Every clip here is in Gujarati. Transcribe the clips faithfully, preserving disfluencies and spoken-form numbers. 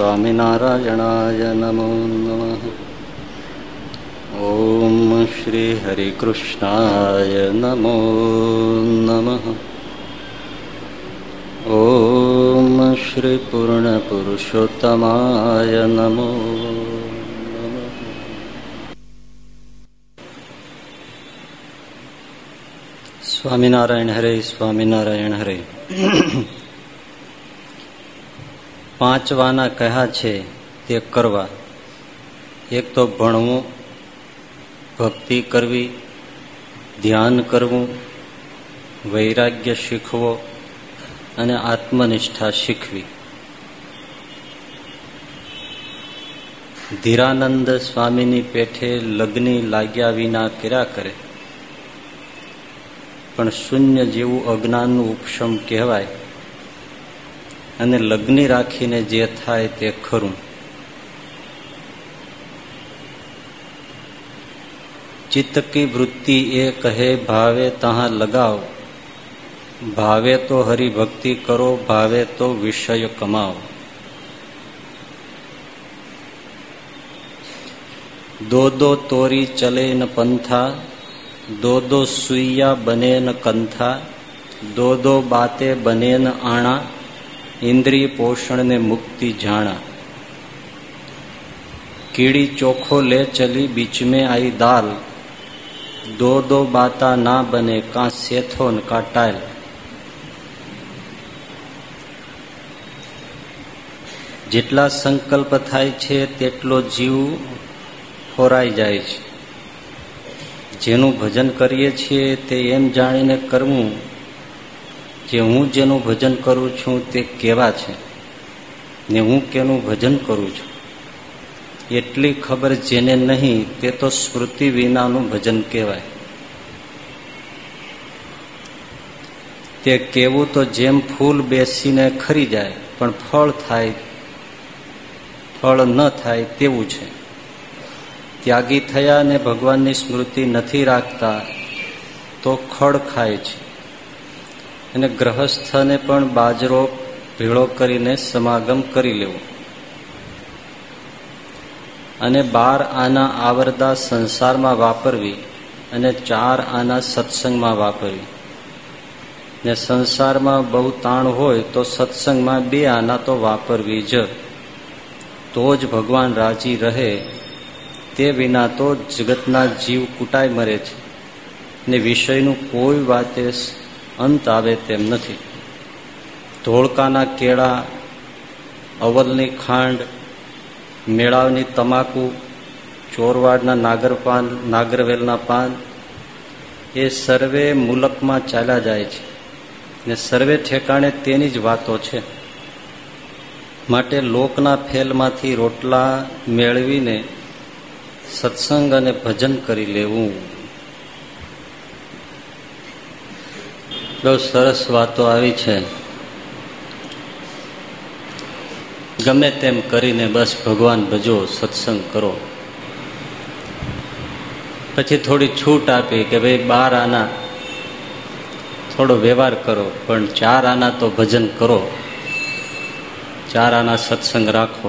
સ્વામિનારાયણાય નમો નમઃ. ઓમ શ્રી હરિકૃષ્ણાય નમો નમઃ. ઓમ શ્રી પૂર્ણ પુરુષોત્તમાય નમો નમઃ. સ્વામિનારાયણ હરે, સ્વામિનારાયણ હરે. પાંચ વાના કહ્યા છે તે કરવા. એક તો ભણવું, ભક્તિ કરવી, ધ્યાન કરવું, વૈરાગ્ય શીખવો અને આત્મનિષ્ઠા શીખવી. ધીરાનંદ સ્વામીની પેઠે લગ્ની લાગ્યા વિના કર્યા કરે, પણ શૂન્ય જેવું અજ્ઞાનનું ઉપશમ કહેવાય. અને લગ્ની રાખીને જે થાય તે ખરું. ચિત્ત કી વૃત્તિ એ કહે ભાવે તહાં લગાવ, ભાવે તો હરિભક્તિ કરો, ભાવે તો વિષય કમાઓ. દો દો તોરી ચલે ન પંથા, દો દો સુઈયા બને ન કંથા, દો દો બાતે બને ન આણા, ઇન્દ્રિય પોષણ ને મુક્તિ જાણા. કીડી ચોખો લે ચલી બીચ में आई दाल, दो दो बाता ना बने का सेथो न का टायल. જેટલા સંકલ્પ થાય છે તેટલો જીવ ખોરાઈ જાય છે. જેનું ભજન કરીએ છીએ તે એમ જાણીને કરવું જે હું જેનું ભજન કરું છું તે કેવા છે ને હું કેનું ભજન કરું છું. એટલી ખબર જેને નહીં તે તો સ્મૃતિ વિનાનું ભજન કહેવાય. તે કેવું તો જેમ ફૂલ બેસીને ખરી જાય પણ ફળ થાય ફળ ન થાય તેવું છે. ત્યાગી થયા ને ભગવાનની સ્મૃતિ નથી રાખતા તો ખડ ખાય છે. અને ગ્રહસ્થને પણ બાજરો ભેળો કરીને સમાગમ કરી લેવો. અને બાર આના આવરદા સંસારમાં વાપરવી અને ચાર આના સત્સંગમાં વાપરવી. ને સંસારમાં બહુ તાણ હોય તો સત્સંગમાં બે આના તો વાપરવી જ, તો જ ભગવાન રાજી રહે. તે વિના તો જગતના જીવ કૂટાઈ મરે છે ને વિષયનું કોઈ વાતે અંત આવે તેમ નથી. ધોળકાના કેળા, અવલની ખાંડ, મેળાવની તમાકુ, ચોરવાડના નાગરપાન, નાગરવેલના પાન એ સર્વે મુલકમાં ચાલ્યા જાય છે ને સર્વે ઠેકાણે તેની જ વાતો છે. માટે લોકના ફેલમાંથી રોટલા મેળવીને સત્સંગ અને ભજન કરી લેવું. બહુ સરસ વાતો આવી છે. ગમે તેમ કરીને બસ ભગવાન ભજો, સત્સંગ કરો. પછી થોડી છૂટ આપી કે ભાઈ બાર આના થોડો વ્યવહાર કરો પણ ચાર આના તો ભજન કરો, ચાર આના સત્સંગ રાખો.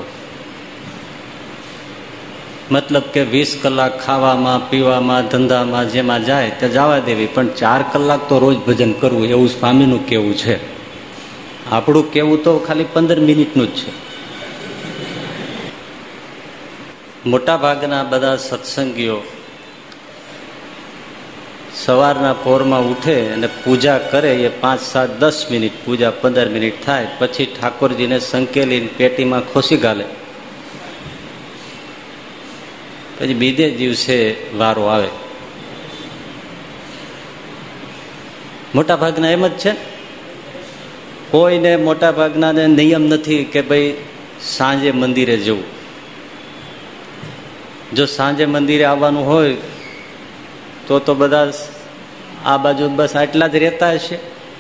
મતલબ કે વીસ કલાક ખાવામાં, પીવામાં, ધંધામાં જેમાં જાય તે જવા દેવી, પણ ચાર કલાક તો રોજ ભજન કરવું એવું સ્વામીનું કહેવું છે. આપણું કહેવું તો ખાલી પંદર મિનિટનું જ છે. મોટા ભાગના બધા સત્સંગીઓ સવારના પોરમાં ઉઠે અને પૂજા કરે. એ પાંચ સાત દસ મિનિટ પૂજા, પંદર મિનિટ થાય પછી ઠાકોરજીને સંકેલીને પેટીમાં ખોસી ગાલે. પછી બીજે દિવસે વારો આવે. મોટા ભાગના એમ જ છે. કોઈને મોટા ભાગનાને નિયમ નથી કે ભાઈ સાંજે મંદિરે જવું. જો સાંજે મંદિરે આવવાનું હોય તો તો બધા આ બાજુ બસ આટલા જ રહેતા હશે.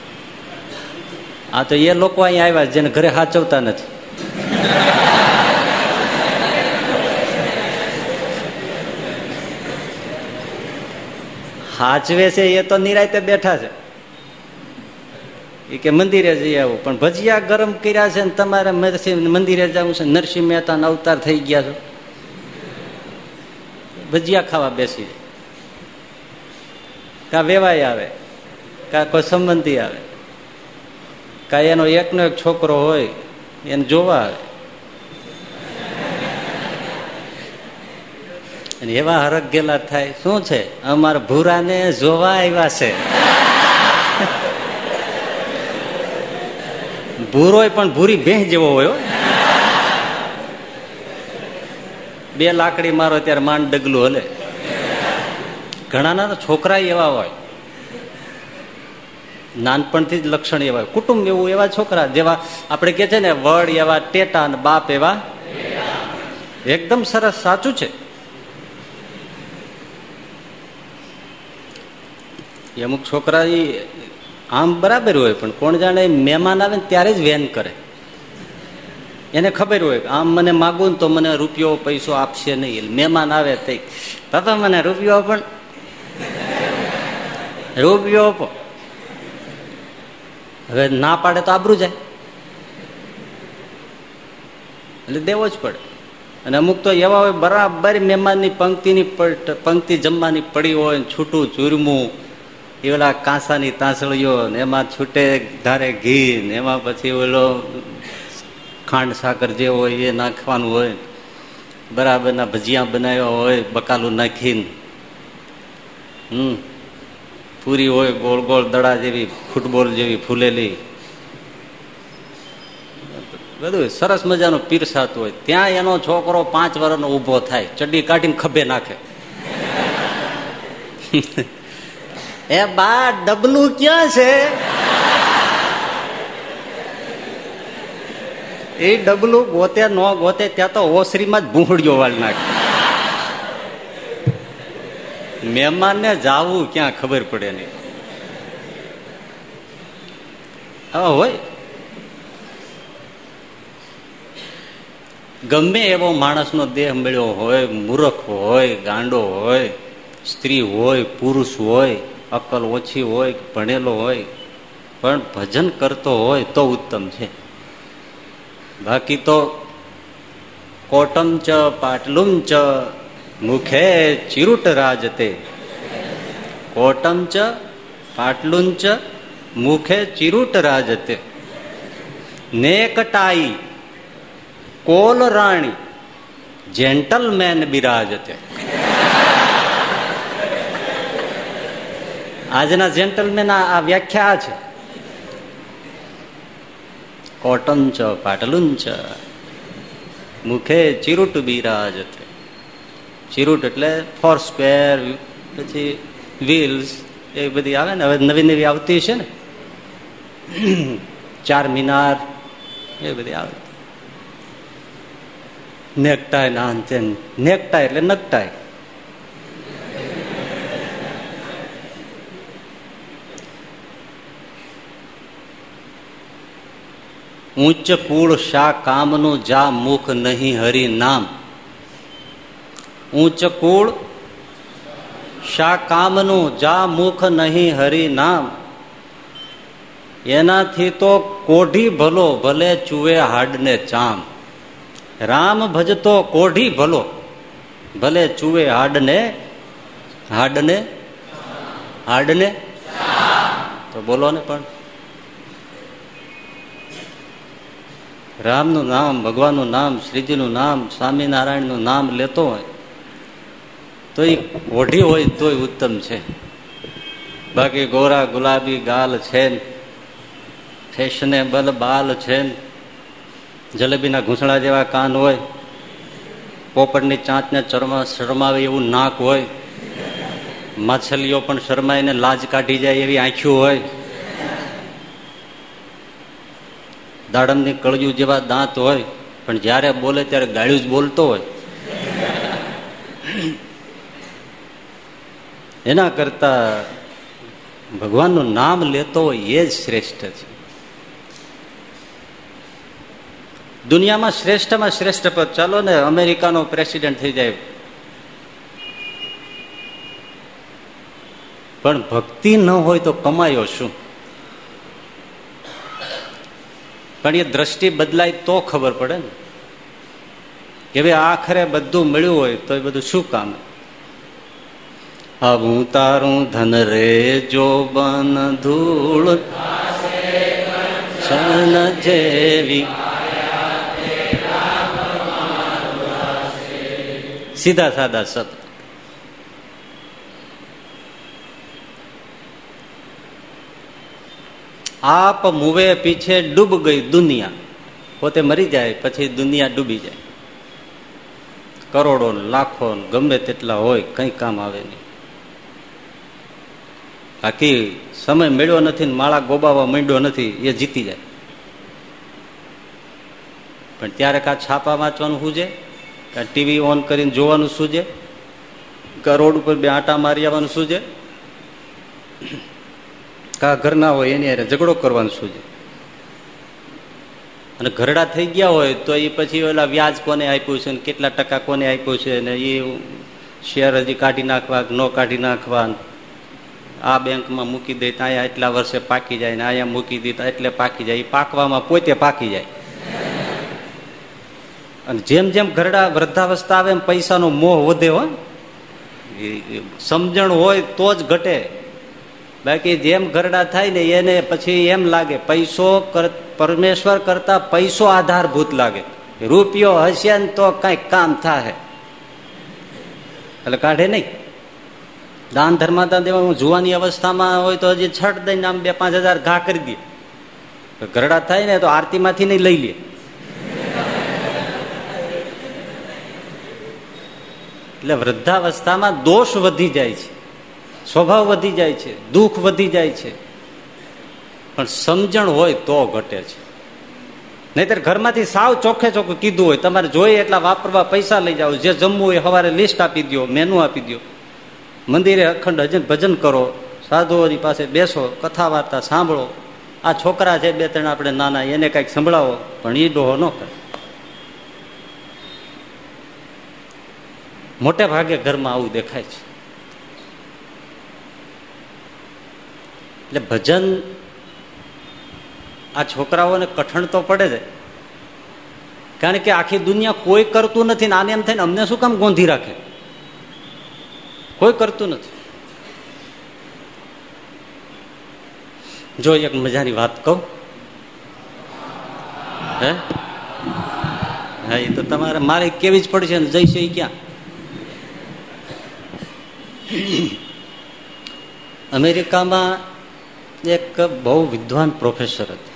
આ તો એ લોકો અહીંયા આવ્યા જેને ઘરે સાચવતા નથી. સાચવે છે એ તો નિરાંતે બેઠા છે. એ કે મંદિરે જઈ આવું, પણ ભજીયા ગરમ કર્યા છે ને તમારે મંદિરે જવું છે, નરસિંહ મહેતાના અવતાર થઈ ગયા છો, ભજીયા ખાવા બેસી જાય. કા વેવાય આવે, કા કોઈ સંબંધી આવે, કા એનો એકનો એક છોકરો હોય એને જોવા આવે, અને એવા હરખ ગેલા થાય. શું છે, અમારા ભૂરાને જોવા આવ્યા છે. ભૂરો પણ ભૂરી ભેંસ જેવો હોય. બે લાકડી મારો ત્યારે માંડ ડગલું હલે. ઘણાના છોકરા એવા હોય, નાનપણથી જ લક્ષણ એવા હોય, કુટુંબ એવું એવા છોકરા જેવા આપણે કે છે ને, વડ એવા ટેટા ને બાપ એવા. એકદમ સરસ, સાચું છે. અમુક છોકરા આમ બરાબર હોય, પણ કોણ જાણે મહેમાન આવે ને ત્યારે જ વેન કરે. એને ખબર હોય કે આમ મને માગું ને તો મને રૂપિયો પૈસો આપશે નહીં. મહેમાન આવે તે બાપા મને રૂપિયો પણ રૂપિયો પણ હવે ના પાડે તો આબરૂ જાય, એટલે દેવો જ પડે. અને અમુક તો એવા હોય બરાબર મહેમાનની પંક્તિની પંક્તિ જમવાની પડી હોય, છૂટું ચૂરમું, એ ઓલા કાંસાની તાંસળીઓ ને એમાં છૂટે ધારે ઘી ને એમાં પછી ઓલો ખાંડ સાકર જે હોય એ નાખવાનું હોય, બરાબરના ભજીયા બનાવ્યા હોય બકાલું નાખીને, હમ પૂરી હોય ગોળ ગોળ દડા જેવી, ફૂટબોલ જેવી ફૂલેલી, બધું સરસ મજાનું પીરસાતું હોય. ત્યાં એનો છોકરો પાંચ વર્ષનો ઊભો થાય, ચડ્ડી કાઢીને ખભે નાખે. એ બા ડબલું ક્યાં છે? એ ડબલું ગોતે ન ગોતે ત્યાં તો ઓસરીમાં જ ભૂંહળીઓ વાળ નાખે. મહેમાનને જાવું ક્યાં ખબર પડે નહીં. હા હોય, ગમે એવો માણસનો દેહ મળ્યો હોય, મૂર્ખ હોય, ગાંડો હોય, સ્ત્રી હોય, પુરુષ હોય, અક્કલ ઓછી હોય, ભણેલો હોય, પણ ભજન કરતો હોય તો ઉત્તમ છે. બાકી તો કોટમ ચ પાટલું ચ મુખે ચિરુટ રાજતે, કોટમ ચ પાટલું ચ મુખે ચિરુટ રાજતે, નેકટાઈ કોલ રાણી જેન્ટલમેન બિરાજતે. આજના જેન્ટલમેન આ વ્યાખ્યા છે. કોટમ ચ પાટલું ચ મુખે ચિરુટ બિરાજતે. ચિરુટ એટલે ફોર સ્ક્વેર, પછી વ્હીલ્સ એ બધી આવે ને, હવે નવી નવી આવતી છે ને, ચાર મિનાર એ બધી આવે. નેકટાઈ ના અંતે, નેકટાઈ એટલે નકટાઈ. ઊંચ કુળ શા કામનું જા મુખ નહીં હરિ નામ. ઊંચ કુળ શા કામનું જા મુખ નહીં હરિ નામ. એનાથી તો કોઢી ભલો ભલે ચુવે હાડને ચામ. રામ ભજતો કોઢી ભલો ભલે ચુવે હાડને હાડને હાડને તો બોલો ને. પણ રામનું નામ, ભગવાનનું નામ, શ્રીજીનું નામ, સ્વામિનારાયણનું નામ લેતો હોય તો એ કોઢી હોય તોય ઉત્તમ છે. બાકી ગોરા ગુલાબી ગાલ છે, ફેશનેબલ બાલ છે, જલેબીના ઘૂંસણા જેવા કાન હોય, પોપડની ચાંચને ચરમા શરમાવે એવું નાક હોય, માછલીઓ પણ શરમાઈને લાજ કાઢી જાય એવી આંખ્યું હોય, દાડમની કળિયું જેવા દાંત હોય, પણ જ્યારે બોલે ત્યારે ગાળ્યું જ બોલતો હોય. એના કરતા ભગવાનનું નામ લેતો હોય એ જ શ્રેષ્ઠ છે. દુનિયામાં શ્રેષ્ઠમાં શ્રેષ્ઠ પદ, ચાલો ને અમેરિકાનો પ્રેસિડેન્ટ થઈ જાય, પણ ભક્તિ ન હોય તો કમાયો શું? પણ એ દ્રષ્ટિ બદલાય તો ખબર પડે ને કે ભાઈ આખરે બધું મળ્યું હોય તો એ બધું શું કામ. હું તારું ધન રે જો બન ધૂળ છન જેવી. સીધા સાદા શબ્દ. આપ મુવે પીછે ડૂબ ગઈ દુનિયા. પોતે મરી જાય પછી દુનિયા ડૂબી જાય. કરોડો લાખો ગમે તેટલા હોય કઈ કામ આવે નહીં. બાકી સમય મળ્યો નથી ને માળા ગોબાવા માંડ્યો નથી એ જીતી જાય. પણ ત્યારે કા છાપા વાંચવાનું શું છે, કા ટીવી ઓન કરીને જોવાનું શું છે, કા રોડ ઉપર બે આંટા મારી આવવાનું શું છે, કા ઘર ના હોય એની હારે ઝઘડો કરવાનું શું છે. અને ઘરડા થઈ ગયા હોય તો એ પછી ઓલા વ્યાજ કોને આપ્યું છે ને કેટલા ટકા કોને આપ્યું છે ને એ શેર હજી કાઢી નાખવા ન કાઢી નાખવા, આ બેંકમાં મૂકી દે અહીંયા એટલા વર્ષે પાકી જાય ને અહીંયા મૂકી દીધા એટલે પાકી જાય. એ પાકવામાં પોતે પાકી જાય. અને જેમ જેમ ઘરડા વૃદ્ધાવસ્થા આવે એમ પૈસાનો મોહ વધે. હોય સમજણ હોય તો જ ઘટે. બાકી જેમ ઘરડા થાય ને એને પછી એમ લાગે પૈસો પરમેશ્વર કરતા પૈસો આધારભૂત લાગે. રૂપિયો હશે ને તો કઈક કામ થાય એટલે કાઢે નહીં. દાન ધર્માદાન દેવા જુવાની અવસ્થામાં હોય તો હજી છઠ દઈને આમ બે પાંચ હજાર ઘા કરી દે. ઘરડા થાય ને તો આરતીમાંથી નહીં લઈ લે. એટલે વૃદ્ધાવસ્થામાં દોષ વધી જાય છે, સ્વભાવ વધી જાય છે, દુઃખ વધી જાય છે. પણ સમજણ હોય તો ઘટે છે. નહીતર ઘરમાંથી સાવ ચોખ્ખે ચોખ્ખું કીધું હોય તમારે જોઈએ એટલા વાપરવા પૈસા લઈ જાઓ, જે જમવું હોય સવારે લિસ્ટ આપી દો, મેનુ આપી દો, મંદિરે અખંડ ભજન ભજન કરો, સાધુઓની પાસે બેસો, કથા વાર્તા સાંભળો. આ છોકરા છે બે ત્રણ આપણે નાના એને કઈક સંભળાવો, પણ એ ડોહો ન કરે. મોટે ભાગે ઘરમાં આવું દેખાય છે. એટલે ભજન આ છોકરાઓને કઠણ તો પડે છે, કારણ કે આખી દુનિયા કોઈ કરતું નથી ને આને એમ થાય ને અમને શું કામ ગોંધી રાખે, કોઈ કરતું નથી. જો એક મજાની વાત કહું, હે હા એ તો તમારે મારે કેવી જ પડશે ને જઈશે એ ક્યાં. અમેરિકામાં એક બહુ વિદ્વાન પ્રોફેસર હતા.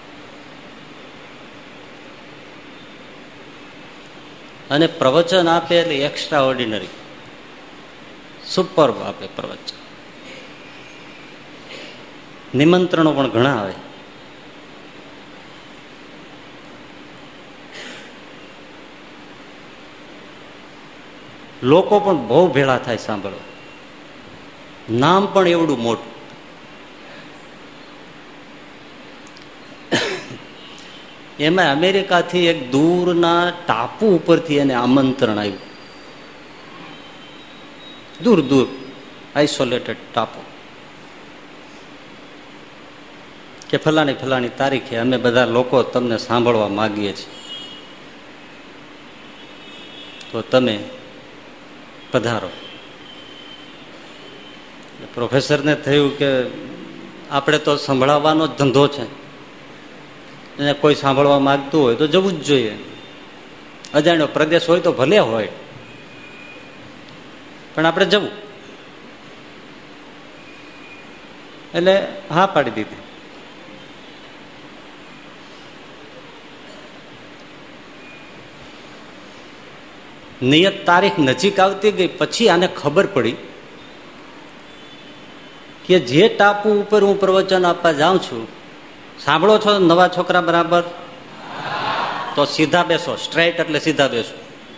અને પ્રવચન આપે એટલે એક્સ્ટ્રા ઓર્ડિનરી, સુપર આપે પ્રવચન. નિમંત્રણો પણ ઘણા આવે. લોકો પણ બહુ ભેળા થાય સાંભળવા. નામ પણ એવડું મોટું. એમાં અમેરિકાથી એક દૂરના ટાપુ ઉપરથી એને આમંત્રણ આવ્યું. દૂર દૂર આઇસોલેટેડ ટાપુ, કે ફલાણી ફલાણી તારીખે અમે બધા લોકો તમને સાંભળવા માગીએ છીએ, તો તમે પધારો. પ્રોફેસરને થયું કે આપણે તો સંભળાવવાનો જ ધંધો છે, એને કોઈ સાંભળવા માંગતું હોય તો જવું જ જોઈએ. અજાણ્યો પ્રદેશ હોય તો ભલે હોય, પણ આપણે જવું. એટલે હા પાડી દીધી. નિયત તારીખ નજીક આવતી ગઈ પછી આને ખબર પડી કે જે ટાપુ ઉપર હું પ્રવચન આપવા જાઉં છું, સાંભળો છો નવા છોકરા બરાબર, તો સીધા બેસો. સ્ટ્રેટ એટલે સીધા બેસો.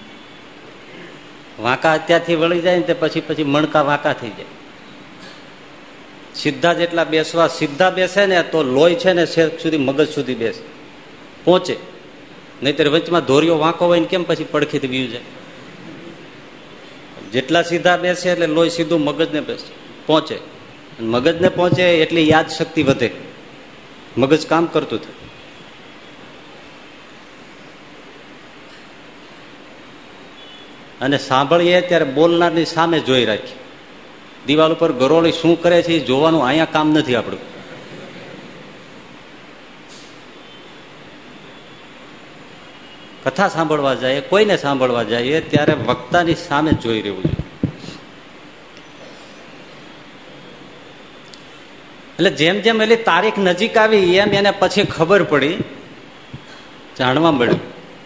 વાંકા અત્યારથી વળી જાય ને તે પછી પછી મણકા વાંકા થઈ જાય. સીધા જેટલા બેસવા, સીધા બેસે ને તો લોહી છે ને શેક સુધી મગજ સુધી બેસે, પહોંચે. નહીતર વચમાં ધોરીઓ વાંકો હોય ને કેમ પછી પડખેથી વીયું જાય. જેટલા સીધા બેસે એટલે લોહી સીધું મગજને બેસે પહોંચે. મગજને પહોંચે એટલે યાદ શક્તિ વધે, મગજ કામ કરતું થાય. અને સાંભળીએ ત્યારે બોલનારની સામે જોઈ રાખીએ. દિવાલ ઉપર ગરોળી શું કરે છે એ જોવાનું અહીંયા કામ નથી આપણું. કથા સાંભળવા જાય, કોઈને સાંભળવા જાય ત્યારે વક્તાની સામે જોઈ રહેવું જોઈએ. એટલે જેમ જેમ એની તારીખ નજીક આવી એમ એને પછી ખબર પડી, જાણવા મળ્યું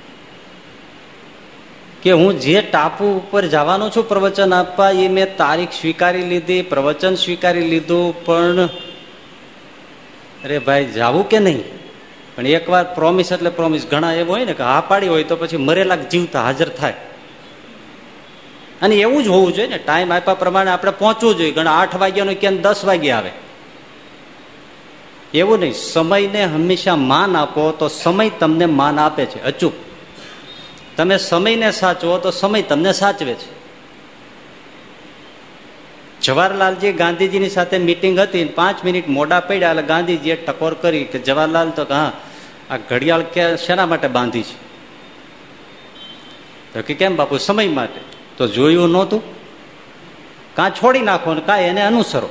કે હું જે ટાપુ ઉપર જવાનો છું પ્રવચન આપવા એ મેં તારીખ સ્વીકારી લીધી, પ્રવચન સ્વીકારી લીધું, પણ અરે ભાઈ જાવું કે નહીં? પણ એકવાર પ્રોમિસ એટલે પ્રોમિસ. ઘણા એવું હોય ને કે હા પાડી હોય તો પછી મરેલા જીવતા હાજર થાય. અને એવું જ હોવું જોઈએ ને, ટાઈમ આપ્યા પ્રમાણે આપણે પહોંચવું જોઈએ. ઘણા આઠ વાગ્યાનું ક્યાં દસ વાગે આવે એવું નહીં. સમયને હંમેશા માન આપો તો સમય તમને માન આપે છે અચૂક. તમે સમયને સાચવો તો સમય તમને સાચવે છે. જવાહરલાલજી ગાંધીજીની સાથે મીટિંગ હતી, પાંચ મિનિટ મોડા પડ્યા એટલે ગાંધીજીએ ટકોર કરી કે જવાહરલાલ તો હા આ ઘડિયાળ કે શેના માટે બાંધી છે? તો કે કેમ બાપુ? સમય માટે. તો જોયું નહોતું? કાં છોડી નાખો ને કાં એને અનુસરો.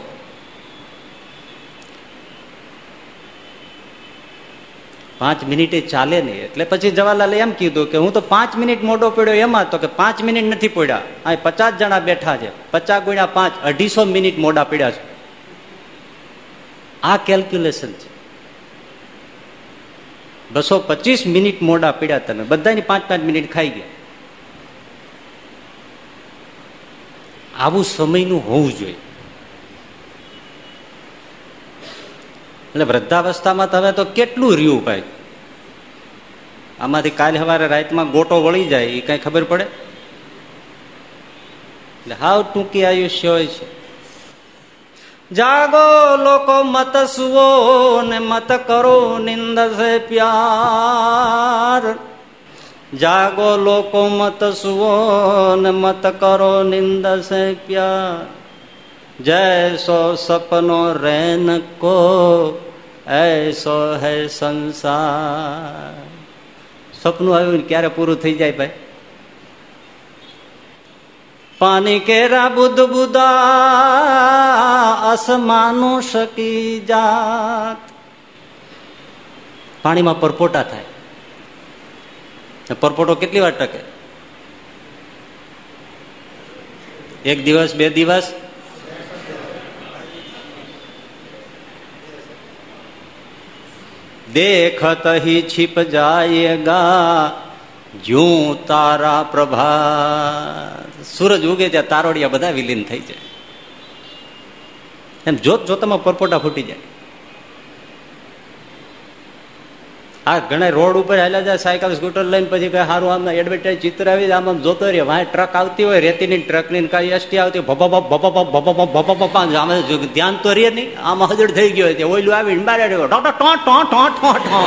પાંચ મિનિટે ચાલે નહીં. એટલે પછી જવાહરલાલે એમ કીધું કે હું તો પાંચ મિનિટ મોડો પડ્યો એમાં તો કે પાંચ મિનિટ નથી પડ્યા, આ પચાસ જણા બેઠા છે, પચાસ ગુણ્યા પાંચ અઢીસો મિનિટ મોડા પડ્યા છે. આ કેલ્ક્યુલેશન છે. બસો પચીસ મિનિટ મોડા પડ્યા તમે, બધાની પાંચ પાંચ મિનિટ ખાઈ ગયા. આવું સમયનું હોવું જોઈએ. એટલે વૃદ્ધાવસ્થામાં તમે તો કેટલું રહ્યું ભાઈ. આમાંથી કાલે સવારે રાતમાં ગોટો વળી જાય એ કઈ ખબર પડે? એટલે હાવ ટૂંકી આયુષ્ય હોય છે. જાગો લોકો મત સુવો ને મત કરો નિંદ સે પ્યાર. જાગો લોકો મત સુવો ને મત કરો નિંદ સે પ્યાર. જૈસો સપનો રૈન કો ऐसो है संसार. સપનું આવ્યું ને ક્યારે પૂરું થઈ જાય ભાઈ? પાણી કેરા બુદ બુદા અસમાનો શકી જાત. પાણીમાં પરપોટા થાય. પરપોટો કેટલી વાર ટકે? એક દિવસ, બે દિવસ? देखत ही छिप जाएगा ज्यों तारा प्रभात. સૂરજ ઉગે ત્યાં તારોડિયા બધા વિલીન થઈ જાય. એમ જોત જોતામાં પરપોટા ફૂટી જાય. આ ઘણા રોડ ઉપર હાલ્યા જાય સાયકલ સ્કૂટર લઈને, પછી કઈ સારું આમ એડવર્ટાઈઝ ચિત્ર આવી આમ આમ જોતો રહે. વાંહે ટ્રક આવતી હોય, રેતીની ટ્રક ની કઈ એસટી આવતી હોય, ભપા ભપ ભપા ભપ ભપા ભપ ભપા ભપા આમ ધ્યાન તો રહે નહીં. આમ હજડ થઈ ગયો હોય ઓઈલું આવીને બારે ટો ટો ટો ટો ટો ટો.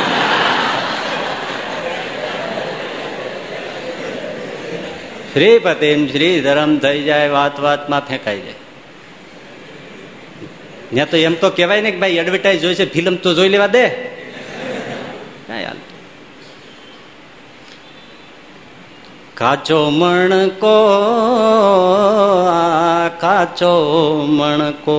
શ્રીપતિ શ્રી ધરમ થઈ જાય, વાત વાતમાં ફેંકાઈ જાય. ત્યાં તો એમ તો કેવાય ને કે ભાઈ એડવર્ટાઈઝ જોઈ છે, ફિલ્મ તો જોઈ લેવા દે. કાચો મણકો કાચો મણકો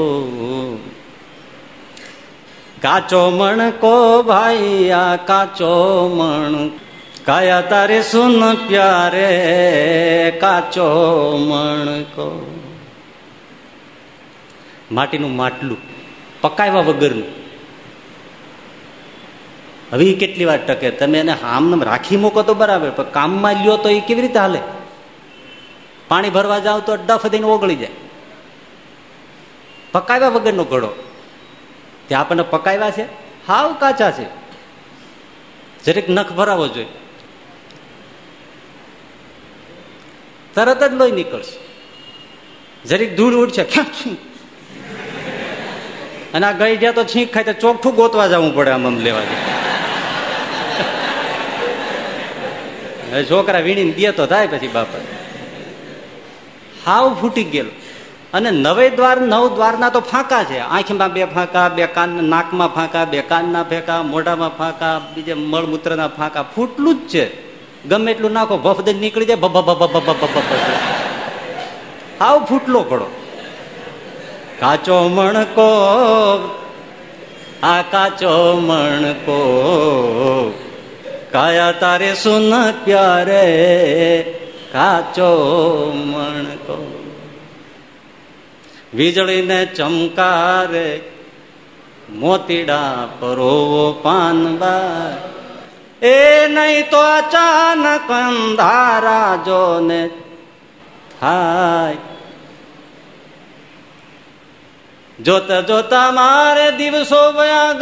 કાચો મણકો ભાઈ આ કાચો મણ. કાયા તારે સુન પ્યારે કાચો મણકો. માટીનું માટલું પકાવ્યા વગરનું. હવે એ કેટલી વાર ટકે? તમે એને આમ રાખી મૂકો તો બરાબર, પણ કામમાં લ્યો તો એ કેવી રીતે હાલે? પાણી ભરવા જાવ તો ડફ દઈને ઓગળી જાય. પકાવ્યા વગરનો ઘડો. ત્યાં આપણને પકાવ્યા છે, હાવ કાચા છે. જરીક નખ ભરાવો જોઈએ, તરત જ લોહી નીકળશે. જરીક ધૂળ ઉડશે ક્યાં, અને આ ગઈ ગયા તો છીંક ખાય તો ચોખ્ઠું ગોતવા જવું પડે. આમ આમ લેવા જાય. છોકરા વીણીને દે તો થાય પછી બાપા. હાવ ફૂટી ગયેલો. અને નવે દ્વાર નવ દ્વારના તો ફાંકા છે. આંખમાં બે ફાંકા, બે કાન, નાકમાં ફાંકા, બે કાનના ફેંકા, મોઢામાં ફાંકા, બીજે મળમૂત્રના ફાંકા, ફૂટલું જ છે. ગમે એટલું નાખો ભફ દઈને નીકળી જાય, ભભ ભભ ભભ ભભ. આવ ફૂટલો ઘડો. કાચો મણકો, આ કાચો મણકો, કાયા તારે સુન પ્યારે, કાચો મણકો. વીજળીને ચમકારે, મોતીડા પરોવો પાનબા, એ નહીં તો અચાનક અંધારા જોને થાય. જોતા જોતા મારે દિવસો વયા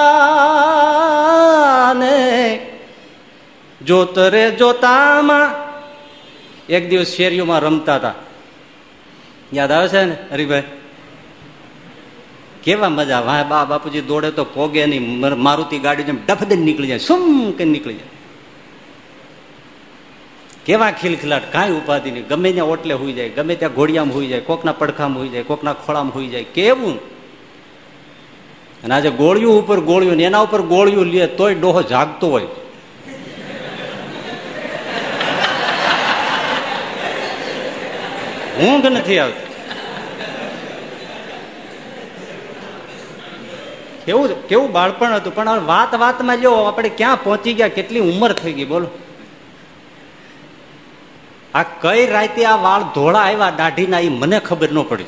ગયા ને, જોત રે જોતામાં. એક દિવસ શેરીઓમાં રમતા હતા, યાદ આવે છે ને હરિભાઈ? કેવા મજા! વાહ બા બાપુજી દોડે તો પોગે નહીં, મારુતિ ગાડી જેમ ડફ દઈને નીકળી જાય, સુમ કે નીકળી જાય. કેવા ખિલખિલાટ, કાંઈ ઉપાધિ નહીં, ગમે ત્યાં ઓટલે હોઈ જાય, ગમે ત્યાં ઘોડિયામાં હોઈ જાય, કોકના પડખામાં હોઈ જાય, કોકના ખોળામાં હોઈ જાય. કેવું! અને આજે ગોળિયું ઉપર ગોળિયું, એના ઉપર ગોળિયું લે તોય ડોહો જાગતો હોય. ઊંઘ નથી આવતી. કેવું કેવું બાળપણ હતું! પણ વાત વાતમાં જો આપણે ક્યાં પહોંચી ગયા, કેટલી ઉંમર થઈ ગઈ બોલો. આ કઈ રાતે આ વાળ ધોળા આવ્યા દાઢીના, એ મને ખબર ન પડી.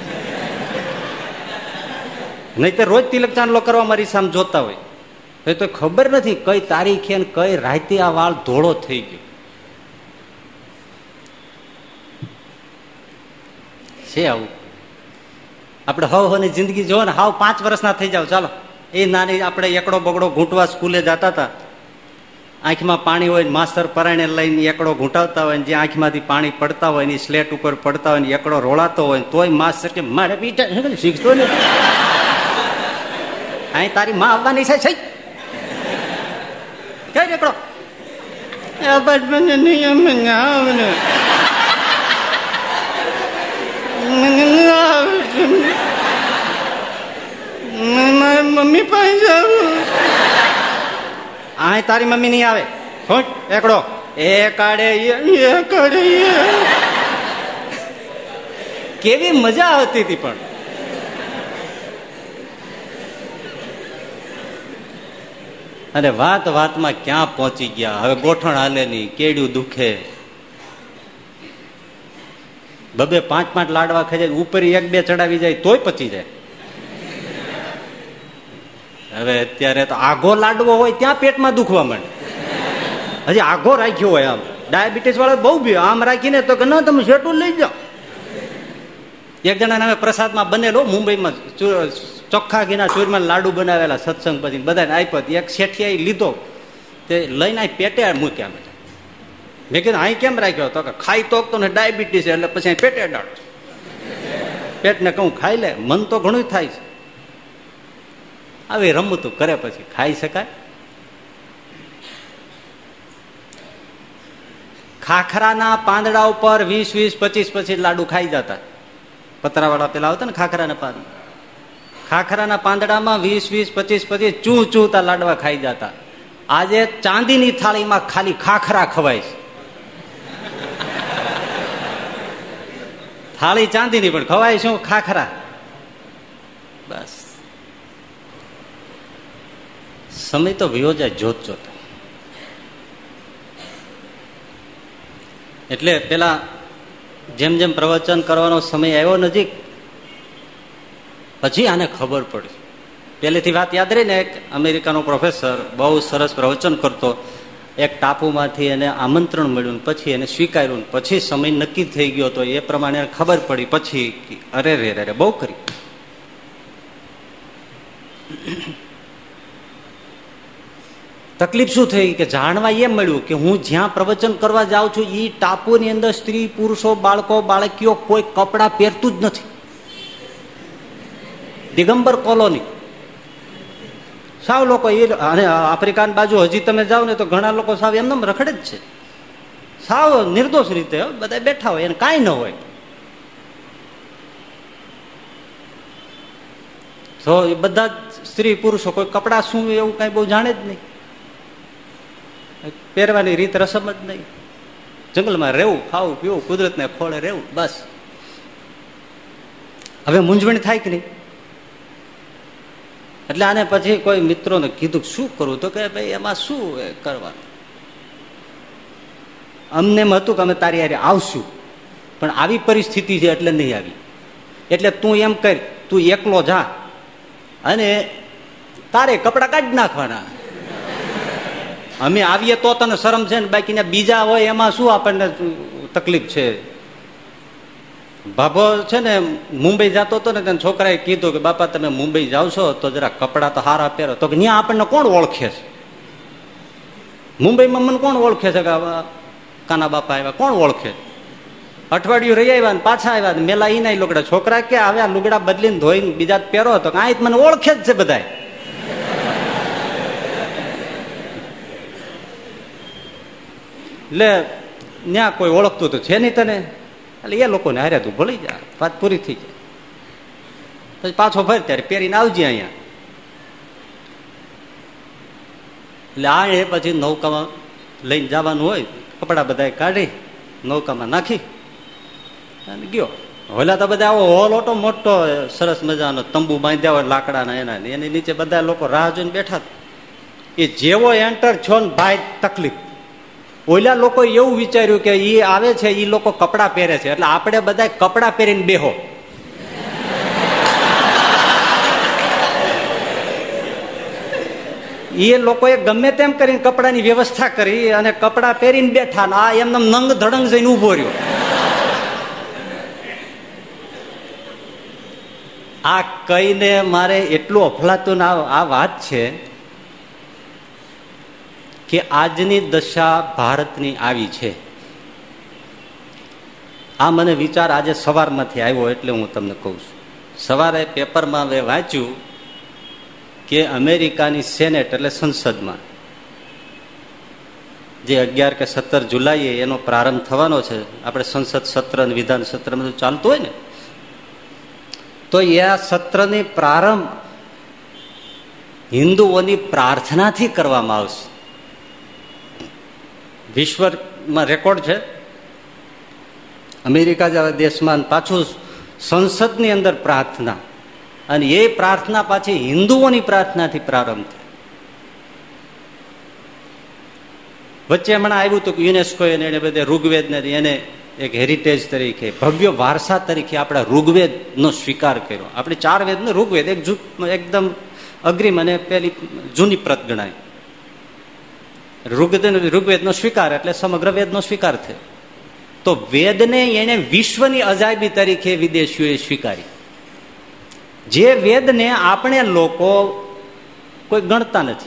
નહીં તો રોજ તિલક ચાંદલો કરવા મારી સામે જોતા હોય એ તો ખબર નથી કઈ તારીખે ને કઈ રાતે આ વાળ ધોળો થઈ ગયો છે. આવું આપણે હવ હવની જિંદગી જોવો ને, હાવ પાંચ વર્ષના થઈ જાવ ચાલો. એ નાની આપણે એકડો બગડો ઘૂંટવા સ્કૂલે જતા હતા, આંખમાં પાણી હોય ને માસ્તર પરાણે લઈને એકડો ઘૂંટાવતા હોય ને જે આંખમાંથી પાણી પડતા હોય ને સ્લેટ ઉપર પડતા હોય ને એકડો રોળાતો હોય તોય માસ્તર કે મારે પીઠા શીખતો ને અહીં તારી માં આવવાની છે કઈ એકડો મને નહીં આવે મારી મમ્મી પાસે જાવું. આ તારી મમ્મી નહીં આવે એકડો એ કાઢે એ કાઢે. કેવી મજા આવતી હતી. પણ અને વાત વાતમાં ક્યાં પહોંચી ગયા. હવે ગોઠણ હાલે નહીં, કેડ્યું દુખે, બબે પાંચ પાંચ લાડવા ખાઈ જાય, ઉપર એક બે ચડાવી જાય તોય પચી જાય. હવે અત્યારે તો આઘો લાડવો હોય ત્યાં પેટમાં દુખવા માંડે. હજી આઘો રાખ્યો હોય, આમ ડાયાબિટીસ વાળા બહુ બી આમ રાખીને તો કે ના તમે શેટું લઈ જાઓ. એક જણા હવે પ્રસાદમાં બનેલો મુંબઈમાં ચોખ્ખા ઘીના ચૂરમાં લાડુ બનાવેલા સત્સંગ પછી બધાને આપ્યો. એક શેઠિયાએ લીધો તે લઈને પેટે મૂક્યા. મેં કીધું અહીં કેમ રાખ્યો? તો કે ખાઈ તો ને ડાયાબિટીસ એટલે પછી પેટે ડાળો. પેટને કહું ખાઈ લે, મન તો ઘણું થાય છે. આવી રમતું કરે પછી ખાઈ શકાય? ખાખરાના પાંદડા ઉપર વીસ વીસ પચીસ પચીસ લાડુ ખાઈ જતા. પતરાવાળા પેલા આવતા ને ખાખરાના પાંદડા, ખાખરાના પાંદડામાં વીસ વીસ પચીસ પચીસ ચૂ ચૂતા લાડવા ખાઈ જતા. આજે ચાંદીની થાળીમાં ખાલી ખાખરા ખવાય છે. થાળી ચાંદીની પણ ખવાય શું? ખાખરા. બસ સમય તો વયો જાય જોત જોત. એટલે પેલા જેમ જેમ પ્રવચન કરવાનો સમય આવ્યો નજીક, પછી આને ખબર પડી. પહેલેથી વાત યાદ રહી ને, એક અમેરિકાનો પ્રોફેસર બહુ સરસ પ્રવચન કરતો, એક ટાપુમાંથી એને આમંત્રણ મળ્યું, પછી એને સ્વીકાર્યું, પછી સમય નક્કી થઈ ગયો તો એ પ્રમાણે ખબર પડી. પછી અરે રે રે બહુ કરી. તકલીફ શું થઈ કે જાણવા એમ મળ્યું કે હું જ્યાં પ્રવચન કરવા જાઉં છું એ ટાપુની અંદર સ્ત્રી પુરુષો બાળકો બાળકીઓ કોઈ કપડાં પહેરતું જ નથી. દિગંબર કોલોની સાવ લોકો એ. અને આફ્રિકાની બાજુ હજી તમે જાઓ ને તો ઘણા લોકો સાવ એમને રખડે જ છે, સાવ નિર્દોષ રીતે બધા બેઠા હોય, એને કાંઈ ન હોય. તો એ બધા સ્ત્રી પુરુષો કોઈ કપડા શું એવું કઈ બહુ જાણે જ નહીં. પહેરવાની રીત રસમ જ નહીં. જંગલમાં રહેવું, ખાવું પીવું, કુદરતને ખોળે રહેવું, બસ. હવે મૂંઝવણ થાય કે નહીં? એટલે આને પછી કોઈ મિત્રોને કીધું શું કરવું, તો કે ભાઈ એમાં શું કરવાનું, અમને એમ હતું કે અમે તારી હારે આવશું, પણ આવી પરિસ્થિતિ છે એટલે નહીં આવી. એટલે તું એમ કર, તું એકલો જા અને તારે કપડા કાઢી નાખવાના. અમે આવીએ તો તને શરમ છે ને, બાકીના બીજા હોય એમાં શું આપણને તકલીફ છે. બાબો છે ને મુંબઈ જતો હતો ને, તેને છોકરાએ કીધું કે બાપા તમે મુંબઈ જાવ છો તો જરા કપડા તો હારા પહેરો. તો કે ત્યાં આપણને કોણ ઓળખે છે? મુંબઈમાં મને કોણ ઓળખે છે કે કાના બાપા આવ્યા, કોણ ઓળખે? અઠવાડિયું રહી આવ્યા ને પાછા આવ્યા, મેલા ઈ ના લુગડા. છોકરા કે હવે આ લુગડા બદલીને ધોઈને બીજા પહેરો, તો આ મને ઓળખે જ છે બધા. એટલે ત્યાં કોઈ ઓળખતું તો છે નહીં તને, એટલે એ લોકોને હારે તું ભૂલી જા, વાત પૂરી થઈ જાય. પછી પાછો ફરી ત્યારે પહેરીને આવજે અહીંયા. એટલે આ એ પછી નૌકામાં લઈને જવાનું હોય, કપડા બધા કાઢી નૌકામાં નાખી અને ગયો. હોલા તો બધા આવો હોલ ઓટો મોટો સરસ મજાનો તંબુ બાંધ્યા હોય લાકડાના, એના એની નીચે બધા લોકો રાહ જોઈને બેઠા. એ જેવો એન્ટર છો ને ભાઈ તકલીફ. ઓલા લોકો એવું વિચાર્યું કે એ આવે છે, એ લોકો કપડા પહેરે છે એટલે આપણે બધા કપડા પહેરીને બેહો. એ લોકોએ ગમે તેમ કરીને કપડાની વ્યવસ્થા કરી અને કપડા પહેરીને બેઠા, ને આ એમને નંગ ધડંગ જઈને ઉભો રહ્યો. આ કહીને મારે એટલું અફલાતું આ વાત છે કે આજની દશા ભારતની આવી છે. આ મને વિચાર આજે સવારમાંથી આવ્યો એટલે હું તમને કહું છું. સવારે પેપરમાં મેં વાંચ્યું કે અમેરિકાની સેનેટ એટલે સંસદમાં જે અગિયાર કે સત્તર જુલાઈએ એનો પ્રારંભ થવાનો છે. આપણે સંસદ સત્ર અને વિધાન સત્ર બધું ચાલતું હોય ને, તો એ આ સત્રની પ્રારંભ હિન્દુઓની પ્રાર્થનાથી કરવામાં આવશે. વિશ્વમાં રેકોર્ડ છે. અમેરિકા જેવા દેશમાં પાછું સંસદની અંદર પ્રાર્થના, અને એ પ્રાર્થના પાછી હિન્દુઓની પ્રાર્થનાથી પ્રારંભ થાય. વચ્ચે હમણાં આવ્યું હતું કે યુનેસ્કો એને બધે ઋગ્વેદને એને એક હેરિટેજ તરીકે, ભવ્ય વારસા તરીકે આપણા ઋગ્વેદનો સ્વીકાર કર્યો. આપણે ચાર વેદનો ઋગ્વેદ એક એકદમ અગ્રિમ અને પેલી જૂની પ્રત ગણાય. ઋગ્વેદ ઋગ્વેદનો સ્વીકાર એટલે સમગ્ર વેદનો સ્વીકાર થયો. તો વેદને એને વિશ્વની અજાયબી તરીકે વિદેશીઓએ સ્વીકારી. જે વેદને આપણે લોકો કોઈ ગણતા નથી.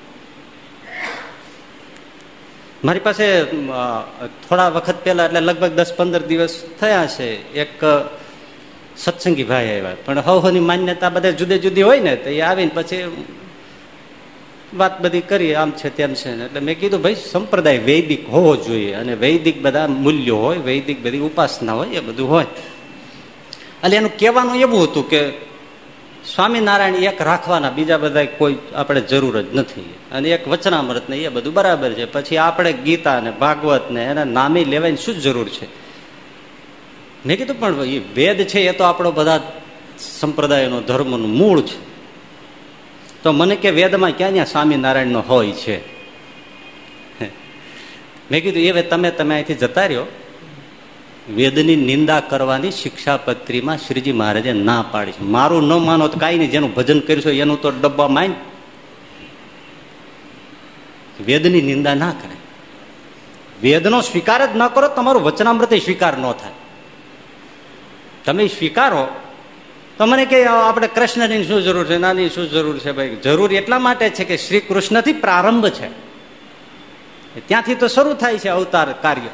મારી પાસે થોડા વખત પહેલા એટલે લગભગ દસ પંદર દિવસ થયા છે, એક સત્સંગી ભાઈ આવ્યા. પણ હવની માન્યતા બધા જુદી જુદી હોય ને, તો એ આવીને પછી વાત બધી કરી, આમ છે તેમ છે. એટલે મેં કીધું ભાઈ સંપ્રદાય વૈદિક હોવો જોઈએ, અને વૈદિક બધા મૂલ્યો હોય, વૈદિક બધી ઉપાસના હોય, એ બધું હોય. એટલે એનું કહેવાનું એવું હતું કે સ્વામિનારાયણ એક રાખવાના, બીજા બધા કોઈ આપણે જરૂર જ નથી, અને એક વચનામૃત ને એ બધું બરાબર છે. પછી આપણે ગીતા ને ભાગવત ને એના નામે લેવાની શું જરૂર છે? મેં કીધું પણ એ વેદ છે એ તો આપણો બધા સંપ્રદાયનો ધર્મનું મૂળ છે. તો મને કે વેદમાં ક્યાં ત્યાં સ્વામિનારાયણનો હોય છે? મેં કીધું એ તમે તમે અહીંથી જતા રહ્યો. વેદની નિંદા કરવાની શિક્ષાપત્રીમાં શ્રીજી મહારાજે ના પાડી છે. મારું ન માનો તો કાંઈ નહીં, જેનું ભજન કર્યું છે એનું તો ડબ્બા માન. વેદની નિંદા ના કરે, વેદનો સ્વીકાર જ ન કરો, તમારું વચનામૃત સ્વીકાર ન થાય. તમે સ્વીકારો તો મને કે આપણે કૃષ્ણની શું જરૂર છે, નાની શું જરૂર છે? ભાઈ જરૂર એટલા માટે છે કે શ્રી કૃષ્ણથી પ્રારંભ છે, ત્યાંથી તો શરૂ થાય છે અવતાર કાર્ય.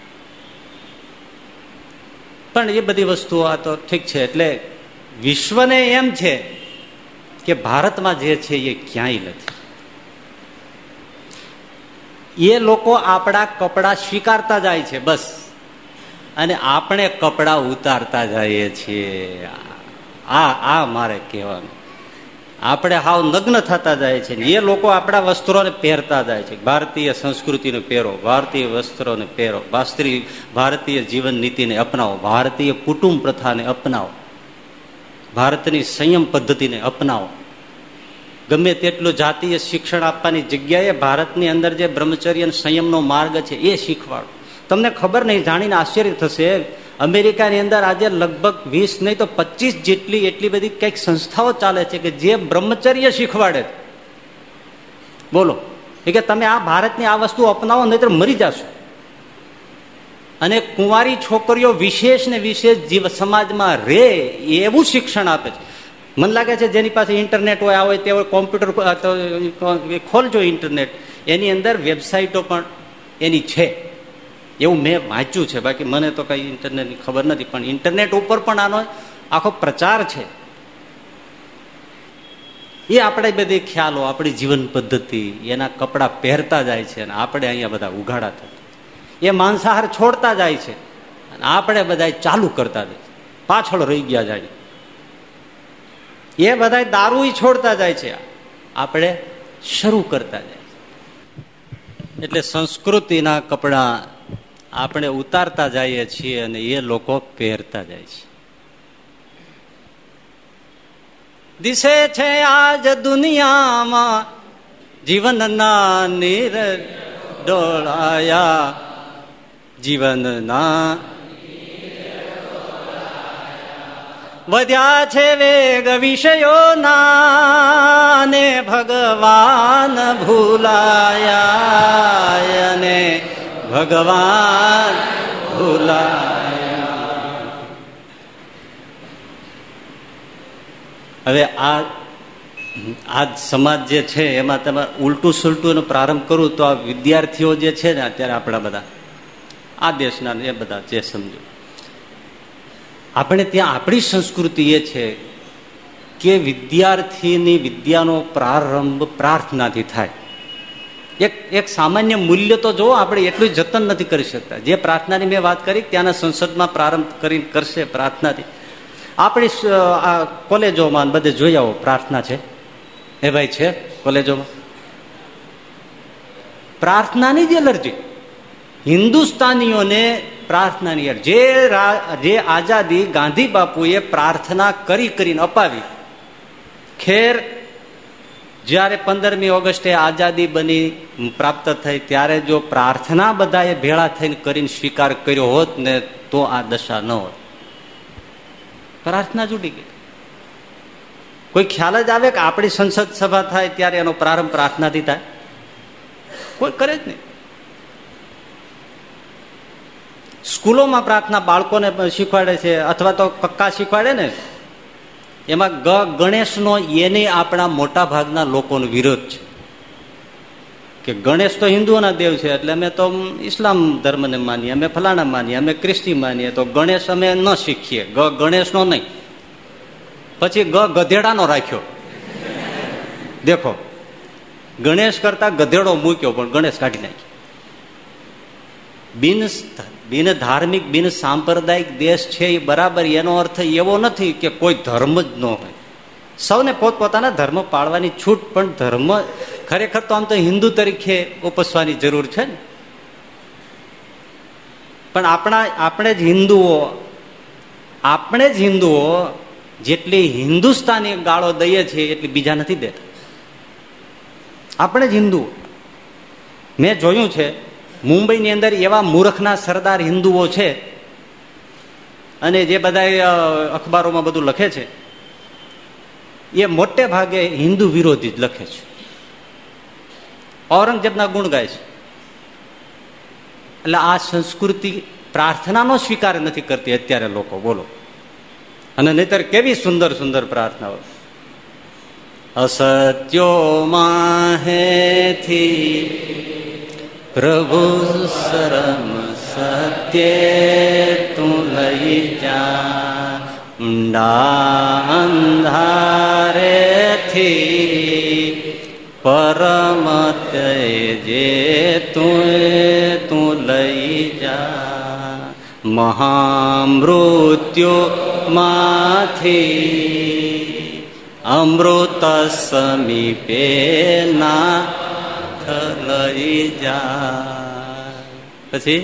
પણ એ બધી વસ્તુઓ આ તો ઠીક છે. એટલે વિશ્વને એમ છે કે ભારતમાં જે છે એ ક્યાંય નથી. એ લોકો આપણા કપડા સ્વીકારતા જાય છે બસ, અને આપણે કપડા ઉતારતા જઈએ છીએ. આ આ મારે કહેવાનું. આપણે હાવ નગ્ન થતા જાય છે. એ લોકો આપણા વસ્ત્રોને પહેરતા જાય છે. ભારતીય સંસ્કૃતિને પહેરો, ભારતીય વસ્ત્રોને પહેરો, ભારતીય જીવન નીતિને અપનાવો, ભારતીય કુટુંબ પ્રથાને અપનાવો, ભારતની સંયમ પદ્ધતિને અપનાવો. ગમે તેટલું જાતીય શિક્ષણ આપવાની જગ્યાએ ભારતની અંદર જે બ્રહ્મચર્ય અને સંયમનો માર્ગ છે એ શીખવાડો. તમને ખબર નહીં, જાણીને આશ્ચર્ય થશે, અમેરિકાની અંદર આજે લગભગ વીસ નહીં તો પચીસ જેટલી એટલી બધી કંઈક સંસ્થાઓ ચાલે છે કે જે બ્રહ્મચર્ય શીખવાડે. બોલો એ કે તમે આ ભારતની આ વસ્તુ અપનાવો નહીં તો મરી જશો. અને કુંવારી છોકરીઓ વિશેષ ને વિશેષ જીવ સમાજમાં રહે એવું શિક્ષણ આપે છે. મને લાગે છે જેની પાસે ઇન્ટરનેટ હોય, આ હોય તે હોય, કોમ્પ્યુટર ખોલજો ઇન્ટરનેટ, એની અંદર વેબસાઇટો પણ એની છે એવું મેં વાંચ્યું છે. બાકી મને તો કઈ ઇન્ટરનેટની ખબર નથી, પણ ઇન્ટરનેટ ઉપર પણ આનો આખો પ્રચાર છે. એ આપણે બધી ખ્યાલો, આપણી જીવન પદ્ધતિ, એના કપડા પહેરતા જાય છે અને આપણે અહીંયા બધા ઉઘાડા થતા. એ માંસાહાર છોડતા જાય છે અને આપણે બધા ચાલુ કરતા જાય છે, પાછળ રહી ગયા જાય. એ બધા દારૂ છોડતા જાય છે, આપણે શરૂ કરતા જાય છે. એટલે સંસ્કૃતિના કપડા આપણે ઉતારતા જઈએ છીએ અને એ લોકો પહેરતા જાય છે. દિશે છે આજ દુનિયામાં જીવનના નીર ડોળાયા, જીવનના વધ્યા છે વેગ વિષયોના ને ભગવાન ભૂલાયા, ને ભગવાન ભૂલાયા. હવે આ આ સમાજ જે છે એમાં તમે ઉલટું સુલટું પ્રારંભ કરું તો આ વિદ્યાર્થીઓ જે છે ને અત્યારે આપણા બધા આ દેશના એ બધા જે સમજો, આપણે ત્યાં આપણી સંસ્કૃતિ એ છે કે વિદ્યાર્થીની વિદ્યાનો પ્રારંભ પ્રાર્થનાથી થાય. એક એક સામાન્ય મૂલ્ય તો જો આપણે એટલું જતન નથી કરી શકતા. જે પ્રાર્થનાની મેં વાત કરી ત્યાંના સંસદમાં પ્રારંભ કરી કરશે પ્રાર્થનાથી. આપણી આ કોલેજોમાં બધે જોઈ આવો પ્રાર્થના છે, એ ભાઈ છે કોલેજોમાં પ્રાર્થનાની જ એલર્જી. હિન્દુસ્તાનીઓને પ્રાર્થનાની જે જે આઝાદી ગાંધી બાપુએ પ્રાર્થના કરી કરીને અપાવી, ખેર જ્યારે પંદરમી ઓગસ્ટે આઝાદી બની પ્રાપ્ત થઈ ત્યારે જો પ્રાર્થના બધાએ ભેળા થઈને કરીને સ્વીકાર કર્યો હોત ને તો આ દશા ન હોત. પ્રાર્થના જુડી ગઈ. કોઈ ખ્યાલ જ આવે કે આપણી સંસદ સભા થાય ત્યારે એનો પ્રારંભ પ્રાર્થનાથી થાય? કોઈ કરે જ નહીં. સ્કૂલોમાં પ્રાર્થના બાળકોને શીખવાડે છે, અથવા તો કક્કા શીખવાડે ને, એમાં ગ ગણેશનો એને આપણા મોટા ભાગના લોકોનો વિરોધ છે કે ગણેશ તો હિન્દુઓના દેવ છે એટલે અમે તો ઇસ્લામ ધર્મને માનીએ, અમે ફલાણા માનીએ, અમે ખ્રિસ્તી માનીએ, તો ગણેશ અમે ન શીખીએ. ગ ગણેશનો નહીં, પછી ગ ગધેડાનો રાખ્યો. દેખો, ગણેશ કરતા ગધેડો મૂક્યો પણ ગણેશ કાઢી નાખ્યો. બિન બિન ધાર્મિક બિન સાંપ્રદાયિક દેશ છે એ બરાબર, એનો અર્થ એવો નથી કે કોઈ ધર્મ જ ન હોય. સૌને પોતપોતાના ધર્મ પાળવાની છૂટ, પણ ધર્મ ખરેખર તો આમ તો હિન્દુ તરીકે ઉપસવાની જરૂર છે ને. પણ આપણા આપણે જ હિન્દુઓ આપણે જ હિન્દુઓ જેટલી હિન્દુસ્તાની ગાળો દઈએ છીએ એટલી બીજા નથી દેતા. આપણે જ હિન્દુઓ. મેં જોયું છે મુંબઈની અંદર એવા મૂર્ખના સરદાર હિન્દુઓ છે, અને જે બધા અખબારોમાં બધું લખે છે એ મોટે ભાગે હિન્દુ વિરોધી જ લખે છે. ઔરંગઝેબના ગુણ ગાય છે. એટલે આ સંસ્કૃતિ પ્રાર્થનાનો સ્વીકાર નથી કરતી અત્યારે લોકો, બોલો. અને નહીતર કેવી સુંદર સુંદર પ્રાર્થનાઓ. અસત્યો માહેથી પ્રભુ શરમ સત્ય તું લઈ જા, ઊંડા અંધારેથી પરમ જે તું તું લઈ જા, મહામૃત્યુ માંથી અમૃત સમીપે નાથ લઈ જા. પછી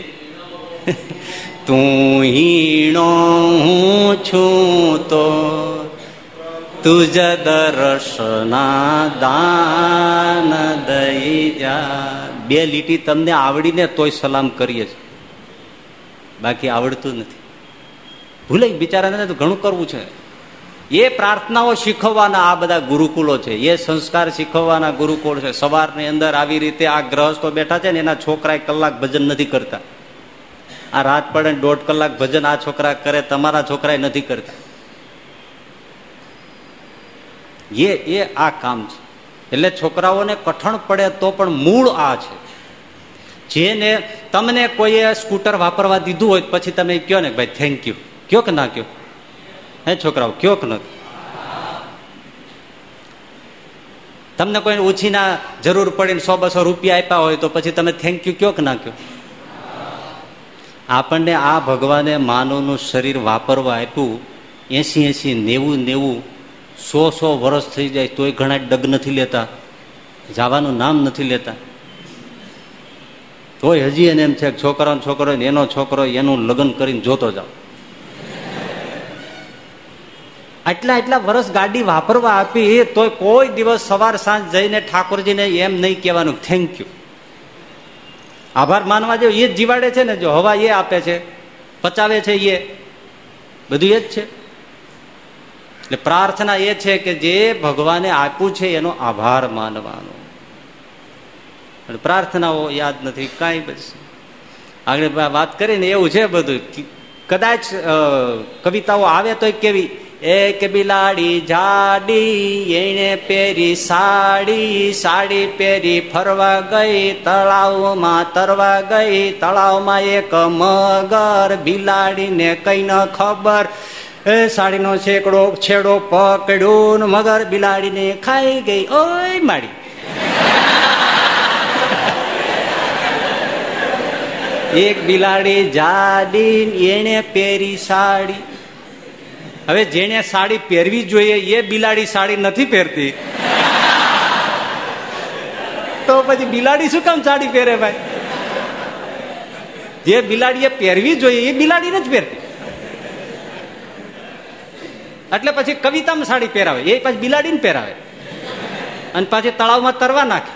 તું હીણો હું છું તો તુજ દર્શના દાન દઈ જા. બે લીટી તમને આવડીને તોય સલામ કરીએ છીએ, બાકી આવડતું નથી. ભૂલાઈ બિચારાને તો ઘણું કરવું છે. એ પ્રાર્થનાઓ શીખવવાના આ બધા ગુરુકુળો છે, એ સંસ્કાર શીખવવાના ગુરુકુળ છે. સવારની અંદર આવી રીતે આ ગ્રહસ્થો બેઠા છે ને એના છોકરા કલાક ભજન નથી કરતા. આ રાત પડે દોઢ કલાક ભજન આ છોકરા કરે, તમારા છોકરા નથી કરતા. એ એ આ કામ છે. એટલે છોકરાઓને કઠણ પડે તો પણ મૂળ આ છે. જેને તમને કોઈએ સ્કૂટર વાપરવા દીધું હોય પછી તમે કહો ને ભાઈ થેન્ક યુ, કયો કે ના કયો? હે છોકરાઓ, કયો કે નથી? તમને કોઈ ઓછીના જરૂર પડીને સો બસો રૂપિયા આપ્યા હોય તો પછી તમે થેન્ક યુ કયો કે ના કયો? આપણને આ ભગવાને માનવનું શરીર વાપરવા આપ્યું, એસી એસી નેવું નેવું સો સો વર્ષ થઈ જાય તોય ઘણા ડગ નથી લેતા, જવાનું નામ નથી લેતા. તોય હજી એને એમ છે છોકરાનો છોકરો એનો છોકરો એનું લગ્ન કરીને જોતો જાઓ. આટલા આટલા વર્ષ ગાડી વાપરવા આપી તોય કોઈ દિવસ સવાર સાંજ જઈને ઠાકોરજીને એમ નહીં કહેવાનું થેન્ક યુ. આભાર માનવા જેવું એ જ જીવાડે છે ને, જો હવા એ આપે છે, પચાવે છે, એ બધું એ જ છે. એટલે પ્રાર્થના એ છે કે જે ભગવાને આપ્યું છે એનો આભાર માનવાનો. પ્રાર્થનાઓ યાદ નથી કાંઈ. પછી આગળ વાત કરીને એવું છે બધું. કદાચ કવિતાઓ આવે તો કેવી, એક બિલાડી જાડી એને પહેરી સાડી, સાડી પહેરી ફરવા ગઈ તળાવમાં તરવા ગઈ, તળાવમાં એક મગર, બિલાડીને કઈ ન ખબર, એ સાડીનો છેકડો છેડો પકડ્યો ને મગર બિલાડીને ખાઈ ગઈ. ઓય માડી, એક બિલાડી જાડી એને પહેરી સાડી. હવે જેને સાડી પહેરવી જોઈએ એ બિલાડી સાડી નથી પહેરતી તો પછી બિલાડી શું કામ સાડી પહેરે ભાઈ? જે બિલાડીએ પહેરવી જોઈએ એ બિલાડી નથી પહેરતી, એટલે પછી કવિતામાં સાડી પહેરાવે, એ પછી બિલાડીને પહેરાવે અને પાછી તળાવમાં તરવા નાખે.